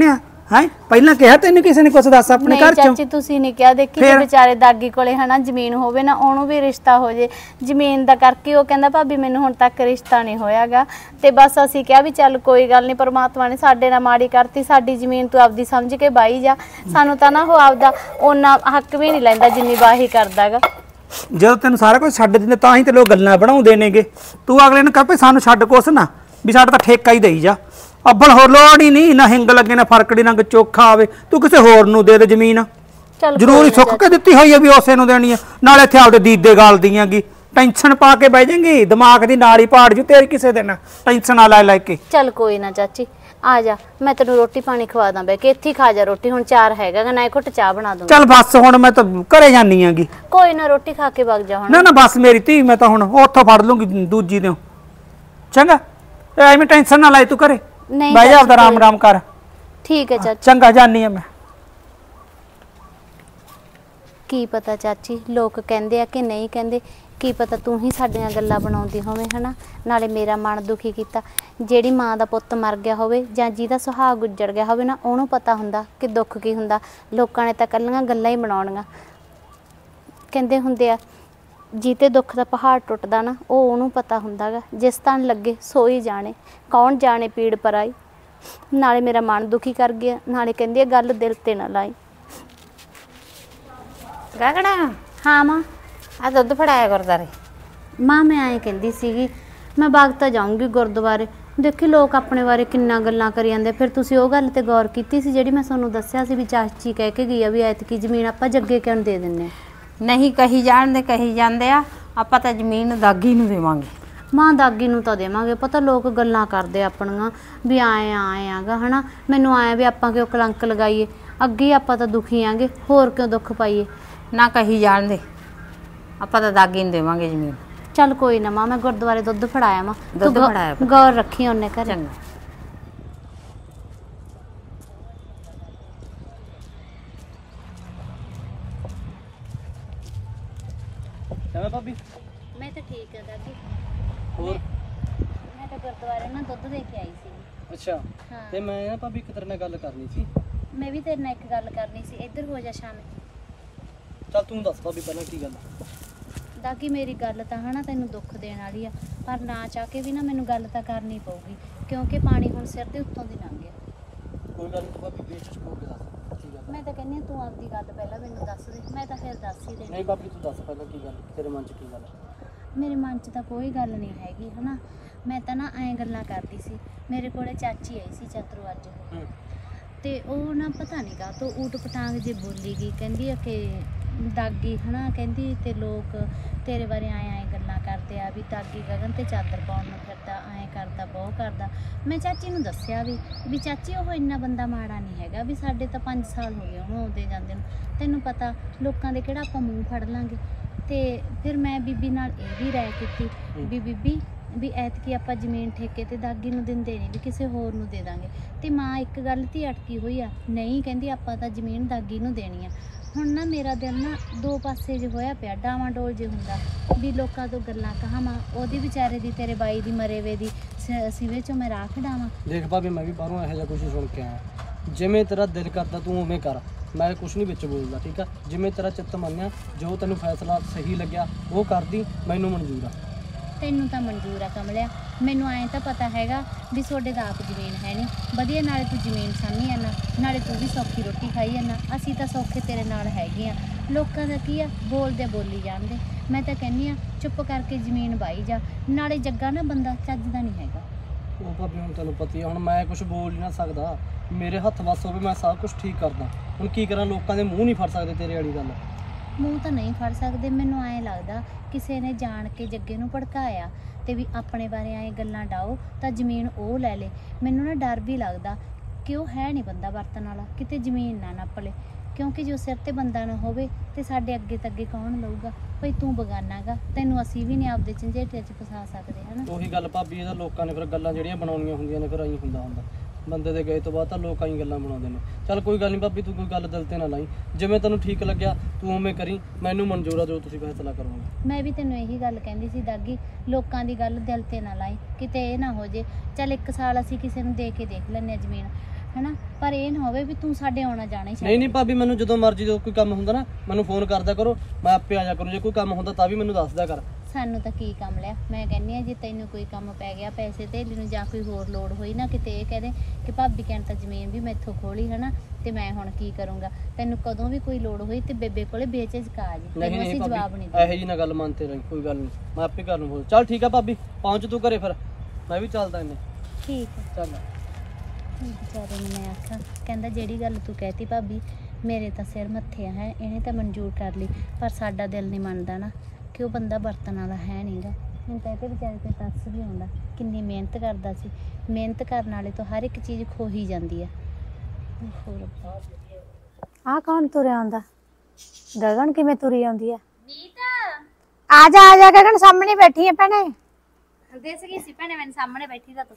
ਹੈ ਪਹਿਲਾਂ ਕਿਹਾ ਤੈਨੂੰ ਕਿਸੇ ਨੇ ਕੁਛ ਦੱਸ ਆਪਣੇ ਨਹੀਂ ਘਰ ਚੋਂ ਚਾਚੀ ਤੁਸੀਂ ਨਹੀਂ ਕਿਹਾ, ਦੇਖੀ ਜੇ ਵਿਚਾਰੇ ਦਾਗੀ ਕੋਲੇ ਹਨਾ ਜ਼ਮੀਨ ਹੋਵੇ ਨਾ ਉਹਨੂੰ ਵੀ ਰਿਸ਼ਤਾ ਹੋ ਜੇ ਜ਼ਮੀਨ ਦਾ ਕਰਕੇ ਉਹ ਕਹਿੰਦਾ ਭਾਬੀ ਮੈਨੂੰ ਹੁਣ ਤੱਕ ਰਿਸ਼ਤਾ ਨਹੀਂ ਹੋਇਆਗਾ ਤੇ ਬਸ ਅਸੀਂ ਕਿਹਾ ਵੀ ਚੱਲ ਕੋਈ ਗੱਲ ਨਹੀਂ ਪਰਮਾਤਮਾ ਨੇ ਸਾਡੇ ਨਾਲ ਮਾੜੀ ਕਰਤੀ ਸਾਡੀ ਜ਼ਮੀਨ ਤੂੰ ਆਪਦੀ ਸਮਝ ਕੇ ਬਾਈ ਜਾ ਸਾਨੂੰ ਤਾਂ ਨਾ ਉਹ ਆਪਦਾ ਉਹਨਾਂ ਹੱਕ ਵੀ ਨਹੀਂ ਲੈਂਦਾ ਜਿੰਨੀ ਬਾਹੀ ਕਰਦਾਗਾ। ਜਦੋਂ ਤੈਨੂੰ ਸਾਰਾ ਕੁਝ ਛੱਡ ਦਿੰਦੇ ਤਾਂ ਹੀ ਤੇ ਲੋਕ ਗੱਲਾਂ ਬਣਾਉਂਦੇ ਨੇਗੇ ਤੂੰ ਅਗਲੇ ਨੂੰ ਕਹੇ ਸਾਨੂੰ ਛੱਡ ਕੁਛ ਨਾ ਵੀ ਸਾਡਾ ਤਾਂ ਠੇਕਾ ਹੀ ਦੇਈ ਜਾ ਅੱਬਲ ਹੋਰ ਲੋੜ ਹੀ ਨਹੀਂ ਨਾ ਹਿੰਗ ਲੱਗੇ ਨਾ ਫਰਕੜੀ ਰੰਗ ਚੋਖਾ ਆਵੇ ਤੂੰ ਕਿਸੇ ਹੋਰ ਨੂੰ ਦੇ ਜ਼ਮੀਨ ਚੱਲ ਜ਼ਰੂਰੀ ਸੁੱਕ ਕੇ ਦਿੱਤੀ ਹੋਈ ਹੈ ਵੀ ਉਸੇ ਨੂੰ ਦੇਣੀ ਹੈ ਨਾਲੇ ਇੱਥੇ ਆਪਦੇ ਦੀਦੇ ਗਾਲ ਦੀਆਂ ਟੈਨਸ਼ਨ ਪਾ ਕੇ ਬਹਿ ਜਾਏਂਗੀ ਦਿਮਾਗ ਦੀ ਨਾਲੀ ਪਾੜ ਜੂ ਤੇਰੀ ਕਿਸੇ ਦਿਨ ਟੈਨਸ਼ਨ ਨਾ ਲੈ ਕੇ। ਚੱਲ ਕੋਈ ਨਾ ਚਾਚੀ ਆ ਜਾ ਮੈਂ ਤੈਨੂੰ ਰੋਟੀ ਪਾਣੀ ਖਵਾ ਦਾਂ ਬੈ ਕੇ ਇੱਥੇ ਖਾ ਜਾ ਰੋਟੀ ਹੁਣ 4 ਹੈਗਾ ਨਾ ਘੁੱਟ ਚਾਹ ਬਣਾ ਦੂੰਗੀ। ਚੱਲ ਬਸ ਹੁਣ ਮੈਂ ਤਾਂ ਘਰੇ ਜਾਨੀ ਆਂਗੀ। ਕੋਈ ਨਾ ਰੋਟੀ ਖਾ ਕੇ ਵਗ ਜਾ ਹੁਣ। ਨਾ ਬਸ ਮੇਰੀ ਧੀ ਮੈਂ ਤਾਂ ਹੁਣ ਉੱਥੋਂ ਫੜ ਲੂੰਗੀ ਦੂਜੀ ਦੇ ਚੰਗਾ ਐਵੇਂ ਟੈਨਸ਼ਨ ਨਾ ਲੈ ਤੂੰ ਘਰੇ ਨਹੀਂ ਬਹਿ ਜਾ ਆਪਦਾ ਆਰਾਮ ਕਰ। ਠੀਕ ਹੈ ਚਾਚੀ ਚੰਗਾ ਜਾਨੀ ਆ ਮੈਂ। ਕੀ ਪਤਾ ਚਾਚੀ ਲੋਕ ਕਹਿੰਦੇ ਆ ਕਿ ਨਹੀਂ ਕਹਿੰਦੇ ਕੀ ਪਤਾ ਤੂੰ ਹੀ ਸਾਡੀਆਂ ਗੱਲਾਂ ਬਣਾਉਂਦੀ ਹੋਵੇਂ ਹਨਾ ਨਾਲੇ ਮੇਰਾ ਮਨ ਦੁਖੀ ਕੀਤਾ। ਜਿਹੜੀ ਮਾਂ ਦਾ ਪੁੱਤ ਮਰ ਗਿਆ ਹੋਵੇ ਜਾਂ ਜਿਹਦਾ ਸੁਹਾਗ ਉੱਜੜ ਗਿਆ ਹੋਵੇ ਨਾ ਉਹਨੂੰ ਪਤਾ ਹੁੰਦਾ ਕਿ ਦੁੱਖ ਕੀ ਹੁੰਦਾ। ਲੋਕਾਂ ਨੇ ਤਾਂ ਕੱਲੀਆਂ ਗੱਲਾਂ ਹੀ ਬਣਾਉਣੀਆਂ। ਕਹਿੰਦੇ ਹੁੰਦੇ ਆ ਜੀਤੇ ਦੁੱਖ ਦਾ ਪਹਾੜ ਟੁੱਟਦਾ ਨਾ ਉਹ ਉਹਨੂੰ ਪਤਾ ਹੁੰਦਾਗਾ ਜਿਸ ਤਨ ਲੱਗੇ ਸੋਈ ਜਾਣੇ ਕੌਣ ਜਾਣੇ ਪੀੜ ਪਰਾਈ। ਨਾਲੇ ਮੇਰਾ ਮਨ ਦੁਖੀ ਕਰ ਗਿਆ ਨਾਲੇ ਕਹਿੰਦੀ ਗੱਲ ਦਿਲ ਤੇ ਨਾ ਲਾਈ। ਗਗੜਾ ਹਾਂ ਮਾਂ ਆ ਦੁੱਧ ਫੜਾਇਆ ਗੁਰਦਾਰੇ। ਮਾਂ ਮੈਂ ਐਂ ਕਹਿੰਦੀ ਸੀਗੀ ਮੈਂ ਬਾਗ ਤਾਂ ਜਾਊਂਗੀ ਗੁਰਦੁਆਰੇ ਦੇਖੀ ਲੋਕ ਆਪਣੇ ਬਾਰੇ ਕਿੰਨਾ ਗੱਲਾਂ ਕਰੀ ਜਾਂਦੇ। ਫਿਰ ਤੁਸੀਂ ਉਹ ਗੱਲ ਤੇ ਗੌਰ ਕੀਤੀ ਸੀ ਜਿਹੜੀ ਮੈਂ ਤੁਹਾਨੂੰ ਦੱਸਿਆ ਸੀ ਵੀ ਚਾਚੀ ਕਹਿ ਕੇ ਗਈ ਆ ਵੀ ਐਤਕੀ ਜ਼ਮੀਨ ਆਪਾਂ ਜੱਗੇ ਕਿਉਂ ਦੇ ਦਿੰਨੇ ਨਹੀਂ ਕਹੀ ਜਾਂਦੇ ਆ ਆਪਾਂ ਤਾਂ ਜ਼ਮੀਨ ਦਾਗੀ ਨੂੰ ਦੇਵਾਂਗੇ। ਮਾਂ ਦਾਗੀ ਨੂੰ ਤਾਂ ਦੇਵਾਂਗੇ ਪਤਾ ਲੋਕ ਗੱਲਾਂ ਕਰਦੇ ਆਪਣੀਆਂ ਵੀ ਆਏ ਆਗਾ ਹਨਾ ਮੈਨੂੰ ਆਇਆ ਵੀ ਆਪਾਂ ਕਿਉਂ ਕਲੰਕ ਲਗਾਈਏ ਅੱਗੇ ਆਪਾਂ ਤਾਂ ਦੁਖੀ ਆਂਗੇ ਹੋਰ ਕਿਉਂ ਦੁੱਖ ਪਾਈਏ। ਨਾ ਕਹੀ ਜਾਣਦੇ ਆਪਾਂ ਤਾਂ ਦਾਗੀ ਨੂੰ ਦੇਵਾਂਗੇ ਜ਼ਮੀਨ। ਚੱਲ ਕੋਈ ਨਾ ਮਾਂ ਮੈਂ ਗੁਰਦੁਆਰੇ ਦੁੱਧ ਫੜਾਇਆ ਮਾਂ ਦੁੱਧ ਫੜਾਇਆ ਗੌਰ ਰੱਖੀ ਉਹਨੇ ਘਰ। ਚੰਗਾ ਕਿਵੇਂ ਭਾਬੀ? ਮੈਂ ਤਾਂ ਠੀਕ ਆ ਦਾਦੀ। ਹੋਰ ਮੈਂ ਤਾਂ ਗੁਰਦੁਆਰੇ ਨਾ ਦੁੱਧ ਦੇ ਕੇ ਆਈ ਸੀ। ਅੱਛਾ ਹਾਂ। ਤੇ ਮੈਂ ਨਾ ਭਾਬੀ ਇੱਕ ਤੇਰੇ ਨਾਲ ਗੱਲ ਕਰਨੀ ਸੀ। ਮੈਂ ਵੀ ਤੇਰੇ ਨਾਲ ਇੱਕ ਗੱਲ ਕਰਨੀ ਸੀ ਇੱਧਰ ਹੋ ਜਾ ਸ਼ਾਮੇ। ਚੱਲ ਤੂੰ ਦੱਸ ਭਾਬੀ ਪਹਿਲਾਂ ਕੀ ਗੱਲ ਆ? ਦਾਗੀ ਮੇਰੀ ਗੱਲ ਤਾਂ ਹਨਾ ਤੈਨੂੰ ਦੁੱਖ ਦੇਣ ਵਾਲੀ ਆ ਪਰ ਨਾ ਚਾਹ ਕੇ ਵੀ ਨਾ ਮੈਨੂੰ ਗੱਲ ਤਾਂ ਕਰਨੀ ਪਊਗੀ ਕਿਉਂਕਿ ਪਾਣੀ ਹੁਣ ਸਿਰ ਦੇ ਉੱਤੋਂ ਦੀ ਲੰਘ ਗਿਆ। ਕੋਈ ਗੱਲ ਨਹੀਂ ਭਾਬੀ ਬੇਚਿਜਕ ਹੋ ਕੇ ਦੱਸ ਕੀ ਗੱਲ ਆ? ਮੈਂ ਤਾਂ ਕਹਿੰਦੀ ਹਾਂ ਤੂੰ ਆਪਦੀ ਗੱਲ ਪਹਿਲਾਂ ਮੈਨੂੰ ਦੱਸ ਦੇ ਮੈਂ ਤਾਂ ਫਿਰ ਦੱਸ ਹੀ ਦੇਣੀ। ਨਹੀਂ ਭਾਬੀ ਤੂੰ ਦੱਸ ਪਹਿਲਾਂ ਕੀ ਗੱਲ ਤੇਰੇ ਮਨ 'ਚ ਕੀ ਗੱਲ ਆ? ਮੇਰੇ ਮਨ 'ਚ ਤਾਂ ਕੋਈ ਗੱਲ ਨਹੀਂ ਹੈਗੀ ਹਨਾ ਮੈਂ ਤਾਂ ਨਾ ਐਂ ਗੱਲਾਂ ਕਰਦੀ ਸੀ ਮੇਰੇ ਕੋਲੇ ਚਾਚੀ ਆਈ ਸੀ ਚਤਰੂ ਅੱਜ ਤੇ ਉਹ ਨਾ ਪਤਾ ਨਹੀਂ ਕਾਹ ਤੋਂ ਊਟ ਪਟਾਂਗ ਜੇ ਬੋਲੀ ਗਈ ਕਹਿੰਦੀ ਆ ਕਿ ਦਾਗੀ ਹਨਾ ਕਹਿੰਦੀ ਤੇ ਲੋਕ ਤੇਰੇ ਬਾਰੇ ਐਂ ਗੱਲਾਂ ਕਰਦੇ ਆ ਵੀ ਦਾਗੀ ਗਗਨ ਤੇ ਚਾਦਰ ਪਾਉਣ ਨੂੰ ਫਿਰਦਾ ਐਂ ਕਰਦਾ ਬਹੁਤ ਕਰਦਾ। ਮੈਂ ਚਾਚੀ ਨੂੰ ਦੱਸਿਆ ਵੀ ਚਾਚੀ ਉਹ ਇੰਨਾ ਬੰਦਾ ਮਾੜਾ ਨਹੀਂ ਹੈਗਾ ਵੀ ਸਾਡੇ ਤਾਂ 5 ਸਾਲ ਹੋ ਗਏ ਉਹਨੂੰ ਆਉਂਦੇ ਜਾਂਦੇ ਨੂੰ ਤੈਨੂੰ ਪਤਾ ਲੋਕਾਂ ਦੇ ਕਿਹੜਾ ਆਪਾਂ ਮੂੰਹ ਫੜ ਲਾਂਗੇ। ਤੇ ਫਿਰ ਮੈਂ ਬੀਬੀ ਨਾਲ ਇਹ ਵੀ ਰਾਏ ਕੀਤੀ ਵੀ ਬੀਬੀ ਵੀ ਐਤਕੀ ਆਪਾਂ ਜ਼ਮੀਨ ਠੇਕੇ ਤੇ ਦਾਗੀ ਨੂੰ ਦਿੰਦੇ ਨਹੀਂ ਵੀ ਕਿਸੇ ਹੋਰ ਨੂੰ ਦੇ ਦਾਂਗੇ। ਤੇ ਮਾਂ ਇੱਕ ਗੱਲ ਤੇ ਅਟਕੀ ਹੋਈ ਆ ਨਹੀਂ ਕਹਿੰਦੀ ਆਪਾਂ ਤਾਂ ਜ਼ਮੀਨ ਦਾਗੀ ਨੂੰ ਦੇਣੀ ਆ। ਹੁਣ ਨਾ ਮੇਰਾ ਦਿਲ ਨਾ ਦੋ ਪਾਸੇ ਜੇ ਹੋਇਆ ਪਿਆ ਡਾਵਾਂ ਡੋਲ ਜੇ ਹੁੰਦਾ ਵੀ ਲੋਕਾਂ ਤੋਂ ਗੱਲਾਂ ਕਹਾਵਾਂ ਉਹਦੀ ਵਿਚਾਰੇ ਦੀ ਤੇਰੇ ਬਾਈ ਦੀ ਮਰੇ ਵੇ ਦੀ ਸਿਵੇ ਚੋਂ ਮੈਂ ਰਾਖ ਡਾਵਾਂ। ਦੇਖ ਭਾਬੀ ਮੈਂ ਵੀ ਬਾਹਰੋਂ ਇਹੋ ਜਿਹਾ ਕੁਝ ਸੁਣ ਕੇ ਆਇਆ ਜਿਵੇਂ ਤੇਰਾ ਦਿਲ ਕਰਦਾ ਤੂੰ ਉਵੇਂ ਕਰ ਮੈਂ ਕੁਝ ਨਹੀਂ ਵਿੱਚ ਬੋਲਦਾ ਠੀਕ ਆ। ਜਿਵੇਂ ਤੇਰਾ ਚਿੱਤ ਮੰਨਿਆ ਜੋ ਤੈਨੂੰ ਫੈਸਲਾ ਸਹੀ ਲੱਗਿਆ ਉਹ ਕਰਦੀ ਮੈਨੂੰ ਮਨਜ਼ੂਰ ਆ। ਤੈਨੂੰ ਤਾਂ ਮਨਜ਼ੂਰ ਆ ਕਮਲਿਆ ਮੈਨੂੰ ਐਂ ਤਾਂ ਪਤਾ ਹੈਗਾ ਵੀ ਤੁਹਾਡੇ ਦਾ ਆਪ ਜ਼ਮੀਨ ਹੈ ਨਹੀਂ ਵਧੀਆ ਨਾਲੇ ਤੂੰ ਜ਼ਮੀਨ ਸਾਂਭੀ ਜਾਂਦਾ ਨਾਲੇ ਤੂੰ ਵੀ ਸੌਖੀ ਰੋਟੀ ਖਾਈ ਜਾਂਦਾ ਅਸੀਂ ਤਾਂ ਸੌਖੇ ਤੇਰੇ ਨਾਲ ਹੈਗੇ ਆ। ਲੋਕਾਂ ਦਾ ਕੀ ਆ ਬੋਲਦੇ ਬੋਲੀ ਜਾਂਦੇ ਮੈਂ ਤਾਂ ਕਹਿੰਦੀ ਆ ਚੁੱਪ ਕਰਕੇ ਜ਼ਮੀਨ ਵਾਹੀ ਜਾ ਨਾਲੇ ਜੱਗਾ ਨਾ ਬੰਦਾ ਚੱਜਦਾ ਨਹੀਂ ਹੈਗਾ। ਉਹ ਭਾਬੀ ਹੁਣ ਤੈਨੂੰ ਪਤਾ ਹੀ ਆ ਹੁਣ ਮੈਂ ਕੁਝ ਬੋਲ ਨਹੀਂ ਨਾ ਸਕਦਾ ਮੇਰੇ ਹੱਥ ਵੱਸ ਹੋਵੇ ਮੈਂ ਸਭ ਕੁਝ ਠੀਕ ਕਰਦਾ। ਹੁਣ ਕੀ ਕਰਾਂ ਲੋਕਾਂ ਦੇ ਮੂੰਹ ਨਹੀਂ ਫੜ ਸਕਦੇ ਤੇਰੇ ਵਾਲੀ ਗੱਲ। ਮੂੰਹ ਤਾਂ ਨਹੀਂ ਫੜ ਸਕਦੇ ਮੈਨੂੰ ਐਂ ਲੱਗਦਾ ਕਿਸੇ ਨੇ ਜਾਣ ਕੇ ਜੱਗੇ ਨੂੰ ਭੜਕਾਇਆ ਤੇ ਵੀ ਆਪਣੇ ਬਾਰੇ ਐਂ ਗੱਲਾਂ ਡਾਓ ਤਾਂ ਜ਼ਮੀਨ ਉਹ ਲੈ ਲੇ। ਮੈਨੂੰ ਨਾ ਡਰ ਵੀ ਲੱਗਦਾ ਕਿ ਉਹ ਹੈ ਨਹੀਂ ਬੰਦਾ ਵਰਤਣ ਵਾਲਾ ਕਿਤੇ ਜ਼ਮੀਨ ਨਾ ਨੱਪ ਲੇ ਕਿਉਂਕਿ ਜੋ ਸਿਰ ਤੇ ਬੰਦਾ ਨਾ ਹੋਵੇ ਤੇ ਸਾਡੇ ਅੱਗੇ ਤੱਗੇ ਕੌਣ ਲਊਗਾ। ਭਈ ਤੂੰ ਬਗਾਨਾਗਾ ਤੈਨੂੰ ਅਸੀਂ ਵੀ ਨਹੀਂ ਆਪਦੇ ਝੰਜੇਟੇ 'ਚ ਫਸਾ ਸਕਦੇ ਹਨਾ। ਉਹੀ ਗੱਲ ਭਾਬੀ ਇਹਦਾ ਲੋਕਾਂ ਨੇ ਫਿਰ ਗੱਲਾਂ ਜਿਹੜੀਆਂ ਬਣਾਉਣੀਆਂ ਹੁੰਦੀਆਂ ਨੇ ਫਿਰ ਐਂ ਹੁੰਦਾ ਬੰਦੇ ਦੇ ਗਏ ਤੋਂ ਬਾਅਦ ਤਾਂ ਲੋਕ ਆਈ ਗੱਲਾਂ ਬਣਾਉਂਦੇ ਨੇ। ਚੱਲ ਕੋਈ ਗੱਲ ਨਹੀਂ ਭਾਬੀ ਤੂੰ ਕੋਈ ਗੱਲ ਦਿਲ ਤੇ ਨਾ ਲਾਈ ਜਿਵੇਂ ਤੈਨੂੰ ਠੀਕ ਲੱਗਿਆ ਤੂੰ ਉਵੇਂ ਕਰੀ ਮੈਨੂੰ ਮਨਜ਼ੂਰ ਆ ਜੋ ਤੁਸੀਂ ਫੈਸਲਾ ਕਰੋਗੇ। ਮੈਂ ਵੀ ਤੈਨੂੰ ਇਹੀ ਗੱਲ ਕਹਿੰਦੀ ਸੀ ਦਾਗੀ ਲੋਕਾਂ ਦੀ ਗੱਲ ਦਿਲ ਤੇ ਨਾ ਲਾਈ ਕਿਤੇ ਇਹ ਨਾ ਹੋ ਜੇ। ਚੱਲ 1 ਸਾਲ ਅਸੀਂ ਕਿਸੇ ਨੂੰ ਦੇ ਕੇ ਦੇਖ ਲੈਂਦੇ ਹਾਂ ਜ਼ਮੀਨ ਹਨਾ, ਪਰ ਇਹ ਨਾ ਹੋਵੇ ਵੀ ਤੂੰ ਸਾਡੇ ਆਉਣਾ ਜਾਣਾ ਹੀ ਨਹੀਂ ਨਹੀਂ ਭਾਬੀ, ਮੈਨੂੰ ਜਦੋਂ ਮਰਜ਼ੀ ਜਦੋਂ ਕੋਈ ਕੰਮ ਹੁੰਦਾ ਨਾ ਮੈਨੂੰ ਫੋਨ ਕਰਦਾ ਕਰੋ, ਮੈਂ ਆਪੇ ਆ ਜਾ ਕਰੂੰ। ਜੇ ਕੋਈ ਕੰਮ ਹੁੰਦਾ ਤਾਂ ਵੀ ਮੈਨੂੰ ਦੱਸ ਦਿਆ ਕਰ। ਸਾਨੂੰ ਤਾਂ ਕੀ ਕੰਮ ਲਿਆ। ਮੈਂ ਕਹਿੰਨੀ ਆ ਜੇ ਤੈਨੂੰ ਕੋਈ ਕੰਮ ਪੈ ਗਿਆ, ਪੈਸੇ ਧੇਲੇ ਨੂੰ ਜਾਂ ਕੋਈ ਹੋਰ ਲੋੜ ਹੋਈ ਨਾ, ਕਿਤੇ ਇਹ ਕਹਦੇ ਕਿ ਭਾਬੀ ਕਹਿਣ ਤਾਂ ਜ਼ਮੀਨ ਵੀ ਮੈਥੋਂ ਖੋਲੀ ਹਨਾ, ਤੇ ਮੈਂ ਹੁਣ ਕੀ ਕਰੂੰਗਾ। ਤੈਨੂੰ ਕਦੋਂ ਵੀ ਕੋਈ ਲੋੜ ਹੋਈ ਤੇ ਬੇਬੇ ਕੋਲੇ ਬੇਚਿਜਕ ਆ ਜੀ, ਤੈਨੂੰ ਅਸੀਂ ਜਵਾਬ ਨਹੀਂ ਇਹੋ ਜੀ ਨਾ ਗੱਲ ਮੰਨਤੇ ਰਹੀ, ਕੋਈ ਗੱਲ ਨਹੀਂ, ਮੈਂ ਆਪੇ ਕਰ ਲੂੰ ਬੋਲ। ਚੱਲ ਠੀਕ ਆ ਭਾਬੀ, ਪਹੁੰਚ ਤੂੰ ਘਰੇ, ਫਿਰ ਮੈਂ ਵੀ ਚੱਲਦਾ ਇਹਨੇ। ਠੀਕ ਹੈ। ਚੱਲ ਵਿਚਾਰੇ ਨੂੰ ਮੈਂ ਆਖਾਂ, ਕਹਿੰਦਾ ਜਿਹੜੀ ਗੱਲ ਤੂੰ ਕਹਿਤੀ ਭਾਬੀ ਮੇਰੇ ਤਾਂ ਸਿਰ ਮੱਥੇ ਆ, ਹੈ ਇਹਨੇ ਤਾਂ ਮਨਜ਼ੂਰ ਕਰ ਲਈ, ਪਰ ਸਾਡਾ ਦਿਲ ਨਹੀਂ ਮੰਨਦਾ ਨਾ ਕਿ ਉਹ ਬੰਦਾ ਵਰਤਣ ਵਾਲਾ ਹੈ ਨਹੀਂਗਾ। ਮੈਨੂੰ ਤਾਂ ਇਹਦੇ ਵਿਚਾਰੇ ਤੇ ਤਰਸ ਵੀ ਆਉਂਦਾ, ਕਿੰਨੀ ਮਿਹਨਤ ਕਰਦਾ ਸੀ। ਮਿਹਨਤ ਕਰਨ ਵਾਲੇ ਤੋਂ ਹਰ ਇੱਕ ਚੀਜ਼ ਖੋ ਹੀ ਜਾਂਦੀ ਆ। ਹੋਰ ਆ ਕੌਣ ਤੁਰਿਆ ਆਉਂਦਾ? ਗਗਨ ਕਿਵੇਂ ਤੁਰੀ ਆਉਂਦੀ ਆ? ਆ ਜਾ ਗਗਨ, ਸਾਹਮਣੇ ਬੈਠੀ ਆ ਭੈਣੇ। ਦਿਸ ਗਈ ਸੀ ਭੈਣੇ ਮੈਨੂੰ ਸਾਹਮਣੇ ਬੈਠੀ ਦਾ ਤੂੰ।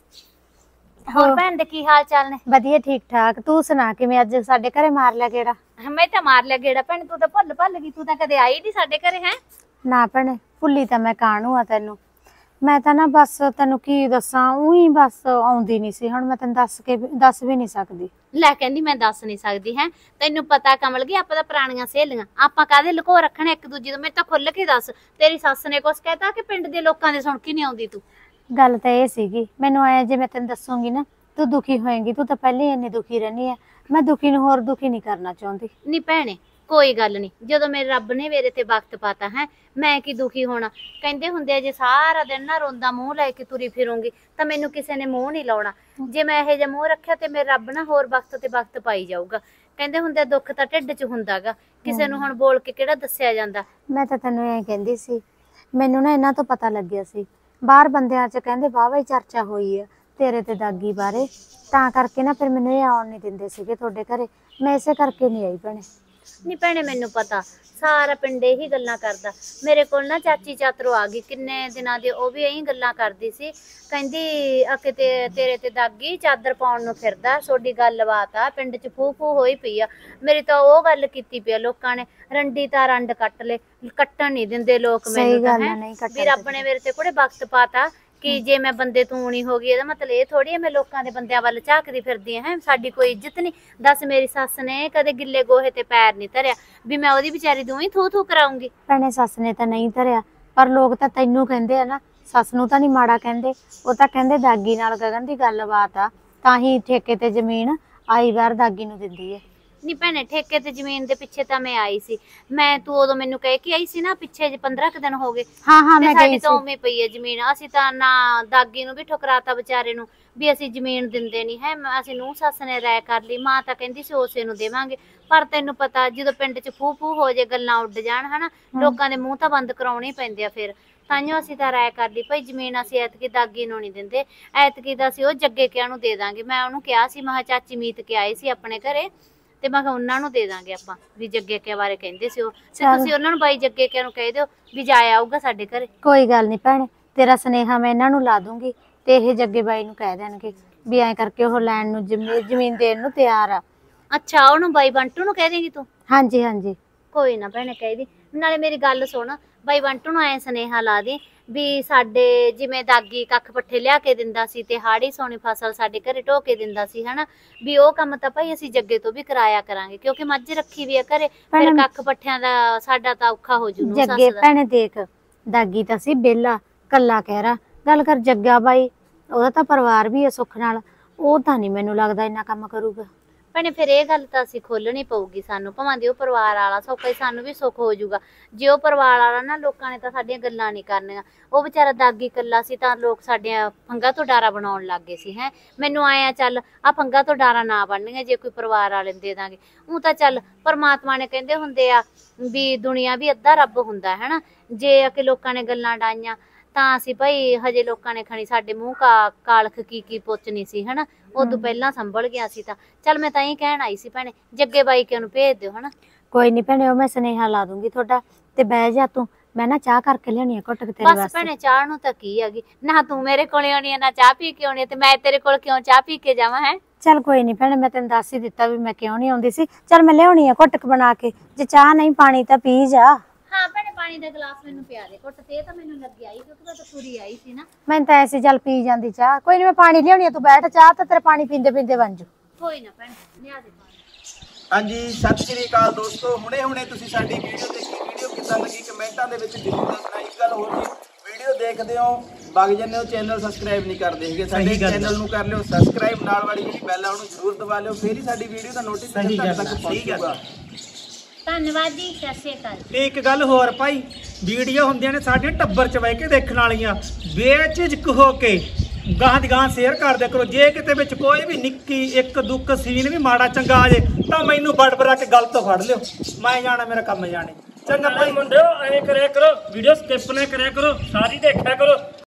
ਹੋਰ ਭੈਣ ਦੇ ਕੀ ਹਾਲ ਚਾਲ ਨੇ? ਵਧੀਆ ਠੀਕ ਠਾਕ। ਤੂੰ ਸੁਣਾ, ਕਿਵੇਂ ਅੱਜ ਸਾਡੇ ਘਰੇ ਮਾਰ ਲਿਆ ਗੇੜਾ? ਮੈਂ ਤਾਂ ਮਾਰ ਲਿਆ ਗੇੜਾ ਭੈਣ, ਤੂੰ ਤਾਂ ਭੁੱਲ ਗਈ, ਤੂੰ ਤਾਂ ਕਦੇ ਆਈ ਨਹੀਂ ਸਾਡੇ ਘਰੇ। ਹੈ ਨਾ ਭੈਣੇ, ਭੁੱਲੀ ਤਾਂ ਮੈਂ ਕਾਹਨੂੰ ਆ ਤੈਨੂੰ। ਮੈਂ ਤਾਂ ਨਾ ਬਸ ਤੈਨੂੰ ਕੀ ਦੱਸਾਂ, ਉਹੀ ਬਸ ਆਉਂਦੀ ਨਹੀਂ ਸੀ। ਹੁਣ ਮੈਂ ਤੈਨੂੰ ਦੱਸ ਵੀ ਨਹੀਂ ਸਕਦੀ। ਲੈ ਕਹਿੰਦੀ ਮੈਂ ਦੱਸ ਨਹੀਂ ਸਕਦੀ। ਹੈ ਤੈਨੂੰ ਪਤਾ ਕਮਲ ਗਈ, ਆਪਾਂ ਤਾਂ ਪੁਰਾਣੀਆਂ ਸਹੇਲੀਆਂ, ਆਪਾਂ ਕਾਹਦੇ ਲੁਕੋ ਰੱਖਣਾ ਇੱਕ ਦੂਜੇ ਤੋਂ। ਮੈਂ ਤਾਂ ਖੁੱਲ ਕੇ ਦੱਸ, ਤੇਰੀ ਸੱਸ ਨੇ ਕੁਛ ਕਹਿਤਾ ਕਿ ਪਿੰਡ ਦੇ ਲੋਕਾਂ ਦੇ ਸੁਣ ਕੇ ਨਹੀਂ ਆਉਂਦੀ ਤੂੰ? ਗੱਲ ਤਾਂ ਇਹ ਸੀਗੀ, ਮੈਨੂੰ ਆਇਆ ਜੇ ਮੈਂ ਤੈਨੂੰ ਦੱਸੂਗੀ ਨਾ ਤੂੰ ਦੁਖੀ ਹੋਏਂਗੀ। ਤੂੰ ਤਾਂ ਪਹਿਲੇ ਇੰਨੀ ਦੁਖੀ ਰਹਿੰਦੀ ਆ, ਮੈਂ ਦੁਖੀ ਨੂੰ ਹੋਰ ਦੁਖੀ ਨਹੀਂ ਕਰਨਾ ਚਾਹੁੰਦੀ। ਨਹੀਂ ਭੈਣੇ ਕੋਈ ਗੱਲ ਨਹੀਂ, ਜਦੋਂ ਮੇਰੇ ਰੱਬ ਨੇ ਮੇਰੇ ਤੇ ਵਕਤ ਪਾਤਾ ਹੈ, ਮੈਂ ਕੀ ਦੁਖੀ ਹੋਣਾ। ਕਹਿੰਦੇ ਹੁੰਦੇ ਆ ਜੇ ਸਾਰਾ ਦਿਨ ਨਾ ਰੋਂਦਾ ਮੂੰਹ ਲੈ ਕੇ ਤੁਰੀ ਫਿਰੂੰਗੀ ਤਾਂ ਮੈਨੂੰ ਕਿਸੇ ਨੇ ਮੂੰਹ ਨਹੀਂ ਲਾਉਣਾ। ਜੇ ਮੈਂ ਇਹੋ ਜਿਹਾ ਮੂੰਹ ਰੱਖਿਆ ਤੇ ਮੇਰੇ ਰੱਬ ਨਾ ਹੋਰ ਵਕਤ ਤੇ ਵਕਤ ਪਾਈ ਜਾਊਗਾ। ਕਹਿੰਦੇ ਹੁੰਦੇ ਦੁੱਖ ਤਾਂ ਢਿੱਡ 'ਚ ਹੁੰਦਾਗਾ, ਕਿਸੇ ਨੂੰ ਹੁਣ ਬੋਲ ਕੇ ਕਿਹੜਾ ਦੱਸਿਆ ਜਾਂਦਾ। ਮੈਂ ਤਾਂ ਤੈਨੂੰ ਐਂ ਕਹਿੰਦੀ ਸੀ, ਮੈਨੂੰ ਨਾ ਇਹਨਾਂ ਤੋਂ ਪਤਾ ਲੱਗਿਆ ਸੀ, ਬਾਹਰ ਬੰਦਿਆਂ 'ਚ ਕਹਿੰਦੇ ਵਾਹਵਾ ਹੀ ਚਰਚਾ ਹੋਈ ਆ ਤੇਰੇ ਤੇ ਦਾਗੀ ਬਾਰੇ, ਤਾਂ ਕਰਕੇ ਨਾ ਫਿਰ ਮੈਨੂੰ ਇਹ ਆਉਣ ਨਹੀਂ ਦਿੰਦੇ ਸੀਗੇ ਤੁਹਾਡੇ ਘਰੇ। ਮੈਂ ਇਸੇ ਕਰਕੇ ਨਹੀਂ ਆਈ ਭੈਣੇ। ਨਹੀਂ ਭੈਣੇ ਮੈਨੂੰ ਪਤਾ, ਸਾਰਾ ਪਿੰਡ ਇਹੀ ਗੱਲਾਂ ਕਰਦਾ। ਮੇਰੇ ਕੋਲ ਨਾ ਚਾਚੀ ਚਾਤਰੋ ਆ ਗਈ ਕਿੰਨੇ ਦਿਨਾਂ ਦੀ, ਉਹ ਵੀ ਇਹੀ ਗੱਲਾਂ ਕਰਦੀ ਸੀ। ਕਹਿੰਦੀ ਆ ਕਿਤੇ ਤੇਰੇ ਤੇ ਦਾਗੀ ਚਾਦਰ ਪਾਉਣ ਨੂੰ ਫਿਰਦਾ, ਤੁਹਾਡੀ ਗੱਲਬਾਤ ਆ ਪਿੰਡ 'ਚ ਫੂ ਹੋਈ ਪਈ ਆ। ਮੇਰੀ ਤਾਂ ਉਹ ਗੱਲ ਕੀਤੀ ਪਈ ਆ, ਲੋਕਾਂ ਨੇ ਰੰਡੀ ਤਾਂ ਰੰਡ ਕੱਟ ਲੈ, ਕੱਟਣ ਨਹੀਂ ਦਿੰਦੇ ਲੋਕ ਮੈਨੂੰ ਤਾਂ। ਹੈ ਵੀ ਰੱਬ ਨੇ ਮੇਰੇ ਤੇ ਕੋੜੇ ਵਕਤ ਪਾਤਾ ਕਿ ਜੇ ਮੈਂ ਬੰਦੇ ਤੂੰ ਨਹੀਂ ਹੋ ਗਈ, ਇਹਦਾ ਮਤਲਬ ਇਹ ਥੋੜੀ ਹੈ ਮੈਂ ਲੋਕਾਂ ਦੇ ਬੰਦਿਆਂ ਵੱਲ ਝਾਕਦੀ ਫਿਰਦੀ ਹਾਂ। ਸਾਡੀ ਕੋਈ ਇੱਜ਼ਤ ਨਹੀਂ। ਦੱਸ ਮੇਰੀ ਸੱਸ ਨੇ ਕਦੇ ਗਿੱਲੇ ਗੋਹੇ ਤੇ ਪੈਰ ਨਹੀਂ ਧਰਿਆ ਵੀ ਮੈਂ ਉਹਦੀ ਵਿਚਾਰੀ ਦੂੰ ਹੀ ਥੂ ਕਰਾਉਂਗੀ। ਭੈਣੇ ਸੱਸ ਨੇ ਤਾਂ ਨਹੀਂ ਧਰਿਆ, ਪਰ ਲੋਕ ਤਾਂ ਤੈਨੂੰ ਕਹਿੰਦੇ ਆ ਨਾ, ਸੱਸ ਨੂੰ ਤਾਂ ਨਹੀਂ ਮਾੜਾ ਕਹਿੰਦੇ। ਉਹ ਤਾਂ ਕਹਿੰਦੇ ਦਾਗੀ ਨਾਲ ਗਗਨ ਦੀ ਗੱਲਬਾਤ ਆ, ਤਾਂ ਹੀ ਠੇਕੇ ਤੇ ਜ਼ਮੀਨ ਆਈ ਵਾਰ ਦਾਗੀ ਨੂੰ ਦਿੰਦੀ ਹੈ। ਨਹੀਂ ਭੈਣੇ ਠੇਕੇ ਤੇ ਜ਼ਮੀਨ ਦੇ ਪਿੱਛੇ ਤਾਂ ਮੈਂ ਆਈ ਸੀ। ਮੈਂ ਤੂੰ ਉਦੋਂ ਮੈਨੂੰ ਕਹਿ ਕੇ ਆਈ ਸੀ ਨਾ, ਪਿੱਛੇ ਜੇ 15 ਕੁ ਦਿਨ ਹੋ ਗਏ। ਹਾਂ ਮੈਂ ਸਾਡੀ ਤਾਂ ਉਵੇਂ ਪਈ ਹੈ ਜ਼ਮੀਨ। ਅਸੀਂ ਤਾਂ ਨਾ ਦਾਗੀ ਨੂੰ ਵੀ ਠੁਕਰਾਤਾ ਵਿਚਾਰੇ ਨੂੰ ਵੀ ਅਸੀਂ ਜ਼ਮੀਨ ਦਿੰਦੇ ਨਹੀਂ ਹੈ। ਅਸੀਂ ਨੂੰ ਸੱਸ ਨੇ ਰਾਇ ਕਰ ਲਈ, ਮਾਂ ਤਾਂ ਕਹਿੰਦੀ ਸੀ ਉਸੇ ਨੂੰ ਦੇਵਾਂਗੇ। ਪਰ ਤੈਨੂੰ ਪਤਾ ਜਦੋਂ ਪਿੰਡ 'ਚ ਫੂ ਹੋ ਜੇ, ਗੱਲਾਂ ਉੱਡ ਜਾਣ ਹਨਾ, ਲੋਕਾਂ ਦੇ ਮੂੰਹ ਤਾਂ ਬੰਦ ਕਰਾਉਣੇ ਹੀ ਪੈਂਦੇ ਆ। ਫਿਰ ਤਾਂਹੀਓ ਅਸੀਂ ਤਾਂ ਰਾਇ ਕਰ ਲਈ ਭਾਈ ਜ਼ਮੀਨ ਅਸੀਂ ਐਤਕੀ ਦਾਗੀ ਨੂੰ ਨਹੀਂ ਦਿੰਦੇ, ਐਤਕੀ ਤਾਂ ਅਸੀਂ ਉਹ ਜੱਗੇ ਕਿਆਂ ਨੂੰ ਦੇ ਦਾਂਗੇ। ਮੈਂ ਉਹਨੂੰ ਕਿਹਾ ਸੀ, ਮੈਂ ਚਾਚੀ ਮੀਤ ਕੇ ਆਏ ਸੀ ਆਪਣੇ ਘਰੇ, ਤੇ ਮੈਂ ਕਿਹਾ ਉਹਨਾਂ ਨੂੰ ਦੇ ਦਾਂਗੇ ਆਪਾਂ, ਵੀ ਜੱਗੇ ਕੇ ਬਾਰੇ ਕਹਿੰਦੇ ਸੀ ਉਹ, ਤੇ ਤੁਸੀਂ ਉਹਨਾਂ ਨੂੰ ਬਾਈ ਜੱਗੇ ਕੇ ਨੂੰ ਕਹਿ ਦਿਓ ਵੀ ਜਾਇਆ ਆਊਗਾ ਸਾਡੇ ਘਰੇ। ਕੋਈ ਗੱਲ ਨਹੀਂ ਭੈਣੇ, ਤੇਰਾ ਸੁਨੇਹਾ ਮੈਂ ਇਹਨਾਂ ਨੂੰ ਲਾ ਦੂੰਗੀ ਤੇ ਇਹ ਜੱਗੇ ਬਾਈ ਨੂੰ ਕਹਿ ਦੇਣਗੇ ਵੀ ਐਂ ਕਰਕੇ ਉਹ ਲੈਣ ਨੂੰ ਜ਼ਮੀਨ ਦੇਣ ਨੂੰ ਤਿਆਰ ਆ। ਅੱਛਾ ਉਹਨੂੰ ਬਾਈ ਬੰਟੂ ਨੂੰ ਕਹਿ ਦੇਂਗੀ ਤੂੰ? ਹਾਂਜੀ ਕੋਈ ਨਾ ਭੈਣੇ ਕਹਿ ਦੀ। ਨਾਲੇ ਮੇਰੀ ਗੱਲ ਸੁਣ, ਬਾਈ ਬੰਟੂ ਨੂੰ ਐ ਸੁਨੇਹਾ ਲਾ ਦੇ ਵੀ ਸਾਡੇ ਜਿਵੇਂ ਦਾਗੀ ਕੱਖ ਪੱਠੇ ਲਿਆ ਕੇ ਦਿੰਦਾ ਸੀ ਤੇ ਹਾੜੀ ਸੋਹਣੀ ਫਸਲ ਸਾਡੇ ਘਰੇ ਢੋ ਕੇ ਦਿੰਦਾ ਸੀ ਹਨਾ, ਵੀ ਉਹ ਕੰਮ ਤਾਂ ਭਾਈ ਅਸੀਂ ਜੱਗੇ ਤੋਂ ਵੀ ਕਰਾਇਆ ਕਰਾਂਗੇ, ਕਿਉਂਕਿ ਮੱਝ ਰੱਖੀ ਵੀ ਆ ਘਰੇ, ਫਿਰ ਕੱਖ ਪੱਠਿਆਂ ਦਾ ਸਾਡਾ ਤਾਂ ਔਖਾ ਹੋ ਜੂ। ਜੱਗੇ ਭੈਣੇ ਦੇਖ, ਦਾਗੀ ਤਾਂ ਸੀ ਬੇਲਾ ਕੱਲਾ ਕਹਿਰਾ, ਗੱਲ ਕਰ ਜੱਗਾ ਬਾਈ, ਉਹਦਾ ਤਾਂ ਪਰਿਵਾਰ ਵੀ ਹੈ ਸੁੱਖ ਨਾਲ, ਉਹ ਤਾਂ ਨਹੀਂ ਮੈਨੂੰ ਲੱਗਦਾ ਇੰਨਾ ਕੰਮ ਕਰੂਗਾ। ਭੈਣੇ ਫਿਰ ਇਹ ਗੱਲ ਤਾਂ ਅਸੀਂ ਖੋਲਣੀ ਪਊਗੀ ਸਾਨੂੰ, ਭਾਵੇਂ ਦੀ ਉਹ ਪਰਿਵਾਰ ਵਾਲਾ ਸੌਖਾ ਹੀ, ਸਾਨੂੰ ਵੀ ਸੁੱਖ ਹੋ ਜਾਊਗਾ। ਜੇ ਉਹ ਪਰਿਵਾਰ ਵਾਲਾ ਨਾ, ਲੋਕਾਂ ਨੇ ਤਾਂ ਸਾਡੀਆਂ ਗੱਲਾਂ ਨਹੀਂ ਕਰਨੀਆਂ। ਉਹ ਵਿਚਾਰਾ ਦਾਗੀ ਕੱਲਾ ਸੀ ਤਾਂ ਲੋਕ ਸਾਡੀਆਂ ਫੰਗਾ ਤੋਂ ਡਾਰਾ ਬਣਾਉਣ ਲੱਗ ਗਏ ਸੀ। ਹੈ ਮੈਨੂੰ ਆਇਆ ਚੱਲ ਆ ਫੰਗਾ ਤੋਂ ਡਾਰਾ ਨਾ ਬਣਨੀਆਂ ਜੇ ਕੋਈ ਪਰਿਵਾਰ ਵਾਲੇ ਨੂੰ ਦੇ ਦਾਂਗੇ। ਉਹ ਤਾਂ ਚੱਲ ਪਰਮਾਤਮਾ ਨੇ ਕਹਿੰਦੇ ਹੁੰਦੇ ਆ ਵੀ ਦੁਨੀਆ ਵੀ ਅੱਧਾ ਰੱਬ ਹੁੰਦਾ ਹੈ ਨਾ। ਜੇ ਕਿ ਲੋਕਾਂ ਨੇ ਗੱਲਾਂ ਡਾਈਆਂ ਤਾਂ ਅਸੀਂ ਭਾਈ ਹਜੇ ਲੋਕਾਂ ਨੇ ਖਣੀ ਸਾਡੇ ਮੂੰਹ ਕਾਲਖ ਕੀ ਪੁੱਛਣੀ ਸੀ ਹਨਾ, ਉਦੋਂ ਪਹਿਲਾਂ ਸੰਭਲ ਗਿਆ ਸੀ। ਤਾਂ ਚੱਲ ਮੈਂ ਤਾਂ ਹੀ ਕਹਿਣ ਆਈ ਸੀ ਭੈਣੇ, ਜੱਗੇ ਬਾਈ ਕਿ ਉਹਨੂੰ ਭੇਜ ਦਿਓ ਹਨਾ। ਕੋਈ ਨਹੀਂ ਭੈਣੇ, ਉਹ ਮੈਂ ਸੁਨੇਹਾ ਲਾ ਦੂੰਗੀ ਤੁਹਾਡਾ, ਤੇ ਬਹਿ ਜਾ ਤੂੰ, ਮੈਂ ਨਾ ਚਾਹ ਕਰਕੇ ਲਿਆਉਣੀ ਆ ਘੁੱਟ ਕੇ ਤੇਰੇ ਵਾਸਤੇ। ਬਸ ਭੈਣੇ ਚਾਹ ਨੂੰ ਤਾਂ ਕੀ ਹੈਗੀ, ਨਾ ਤੂੰ ਮੇਰੇ ਕੋਲੇ ਆਉਣੀ ਹੈ ਨਾ ਚਾਹ ਪੀ ਕੇ ਆਉਣੀ ਹੈ, ਤੇ ਮੈਂ ਤੇਰੇ ਕੋਲ ਕਿਉਂ ਚਾਹ ਪੀ ਕੇ ਜਾਵਾਂ? ਹੈ ਚੱਲ ਕੋਈ ਨਹੀਂ ਭੈਣੇ, ਮੈਂ ਤੈਨੂੰ ਦੱਸ ਹੀ ਦਿੱਤਾ ਵੀ ਮੈਂ ਕਿਉਂ ਨਹੀਂ ਆਉਂਦੀ ਸੀ। ਚੱਲ ਮੈਂ ਲਿਆਉਣੀ ਆ ਘੁੱਟ ਬਣਾ ਕੇ, ਜੇ ਚਾਹ ਨਹੀਂ ਪਾਣੀ ਤਾਂ ਪੀ ਜਾ। ਹਾਂ ਭੈਣੇ ਪਾਣੀ ਦਾ ਗਲਾਸ ਮੈਨੂੰ ਪਿਆ ਦੇ ਘੁੱਟ, ਤੇ ਤਾਂ ਮੈਨੂੰ ਲੱਗਿਆ ਹੀ ਕਿਉਂਕਿ ਮੈਂ ਤਾਂ ਪੂਰੀ ਆਈ ਸੀ ਨਾ। ਮੈਂ ਤਾਂ ਐਸੀ ਚੱਲ ਪੀ ਜਾਂਦੀ ਚਾਹ। ਕੋਈ ਨਹੀਂ ਮੈਂ ਪਾਣੀ ਲਿਆਉਣੀ ਆ, ਤੂੰ ਬੈਠ, ਚਾਹ ਤਾਂ ਤੇਰੇ ਪਾਣੀ ਪੀਂਦੇ ਪੀਂਦੇ ਬਣ ਜੂ। ਕੋਈ ਨਾ ਭੈਣ ਲਿਆ ਦੇ ਪਾਣੀ। ਹਾਂਜੀ ਸਤਿ ਸ਼੍ਰੀ ਅਕਾਲ ਦੋਸਤੋ, ਹੁਣੇ ਤੁਸੀਂ ਸਾਡੀ ਵੀਡੀਓ ਦੇਖੀ, ਵੀਡੀਓ ਕਿੱਦਾਂ ਲੱਗੀ ਕਮੈਂਟਾਂ ਦੇ ਵਿੱਚ ਜ਼ਰੂਰ ਦੱਸਣਾ। ਇੱਕ ਗੱਲ ਹੋਰ ਜੀ, ਵੀਡੀਓ ਦੇਖਦੇ ਹੋ ਵਗ ਜਾਂਦੇ ਹੋ, ਚੈਨਲ ਸਬਸਕ੍ਰਾਈਬ ਨਹੀਂ ਕਰਦੇ ਹੈਗੇ, ਸਾਡੇ ਚੈਨਲ ਨੂੰ ਕਰ ਲਿਓ ਸਬਸਕ੍ਰਾਈਬ, ਨਾਲ ਵਾਲੀ ਜਿਹੜੀ ਬੈਲ ਆ ਉਹਨੂੰ ਜ਼ਰੂਰ ਦਬਾ ਲਿਓ, ਫੇਰ ਹੀ ਸਾਡੀ ਵੀਡੀਓ ਦਾ ਨੋਟੀਫਿਕੇਸ਼ਨ ਤੁਹਾਡੇ ਤੱਕ ਪਹੁੰਚੇਗਾ। ਧੰਨਵਾਦ ਜੀ, ਸਤਿ ਸ਼੍ਰੀ ਅਕਾਲ। ਤੇ ਇੱਕ ਗੱਲ ਹੋਰ ਭਾਈ, ਵੀਡੀਓ ਹੁੰਦੀਆਂ ਨੇ ਸਾਡੀਆਂ ਟੱਬਰ ਚ ਬਹਿ ਕੇ ਦੇਖਣ ਵਾਲੀਆਂ, ਬੇਝਿਜਕ ਹੋ ਕੇ ਗਾਹਾਂ ਦੀ ਗਾਹਾਂ ਸ਼ੇਅਰ ਕਰ ਦਿਆ ਕਰੋ। ਜੇ ਕਿਤੇ ਵਿੱਚ ਕੋਈ ਵੀ ਨਿੱਕੀ ਇੱਕ ਦੁੱਕ ਸੀਨ ਵੀ ਮਾੜਾ ਚੰਗਾ ਆ ਜੇ ਤਾਂ ਮੈਨੂੰ ਬੜਬੜਾ ਕੇ ਗੱਲ ਤੋਂ ਫੜ ਲਿਓ, ਮੈਂ ਜਾਣਾ, ਮੇਰਾ ਕੰਮ ਜਾਣੇ। ਚੰਗਾ ਭਾਈ ਮੁੰਡਿਓ ਐਂ ਕਰਿਆ ਕਰੋ, ਵੀਡੀਓ ਸਕਿਪ ਨਾ ਕਰਿਆ ਕਰੋ, ਸਾਰੀ ਦੇਖਿਆ ਕਰੋ।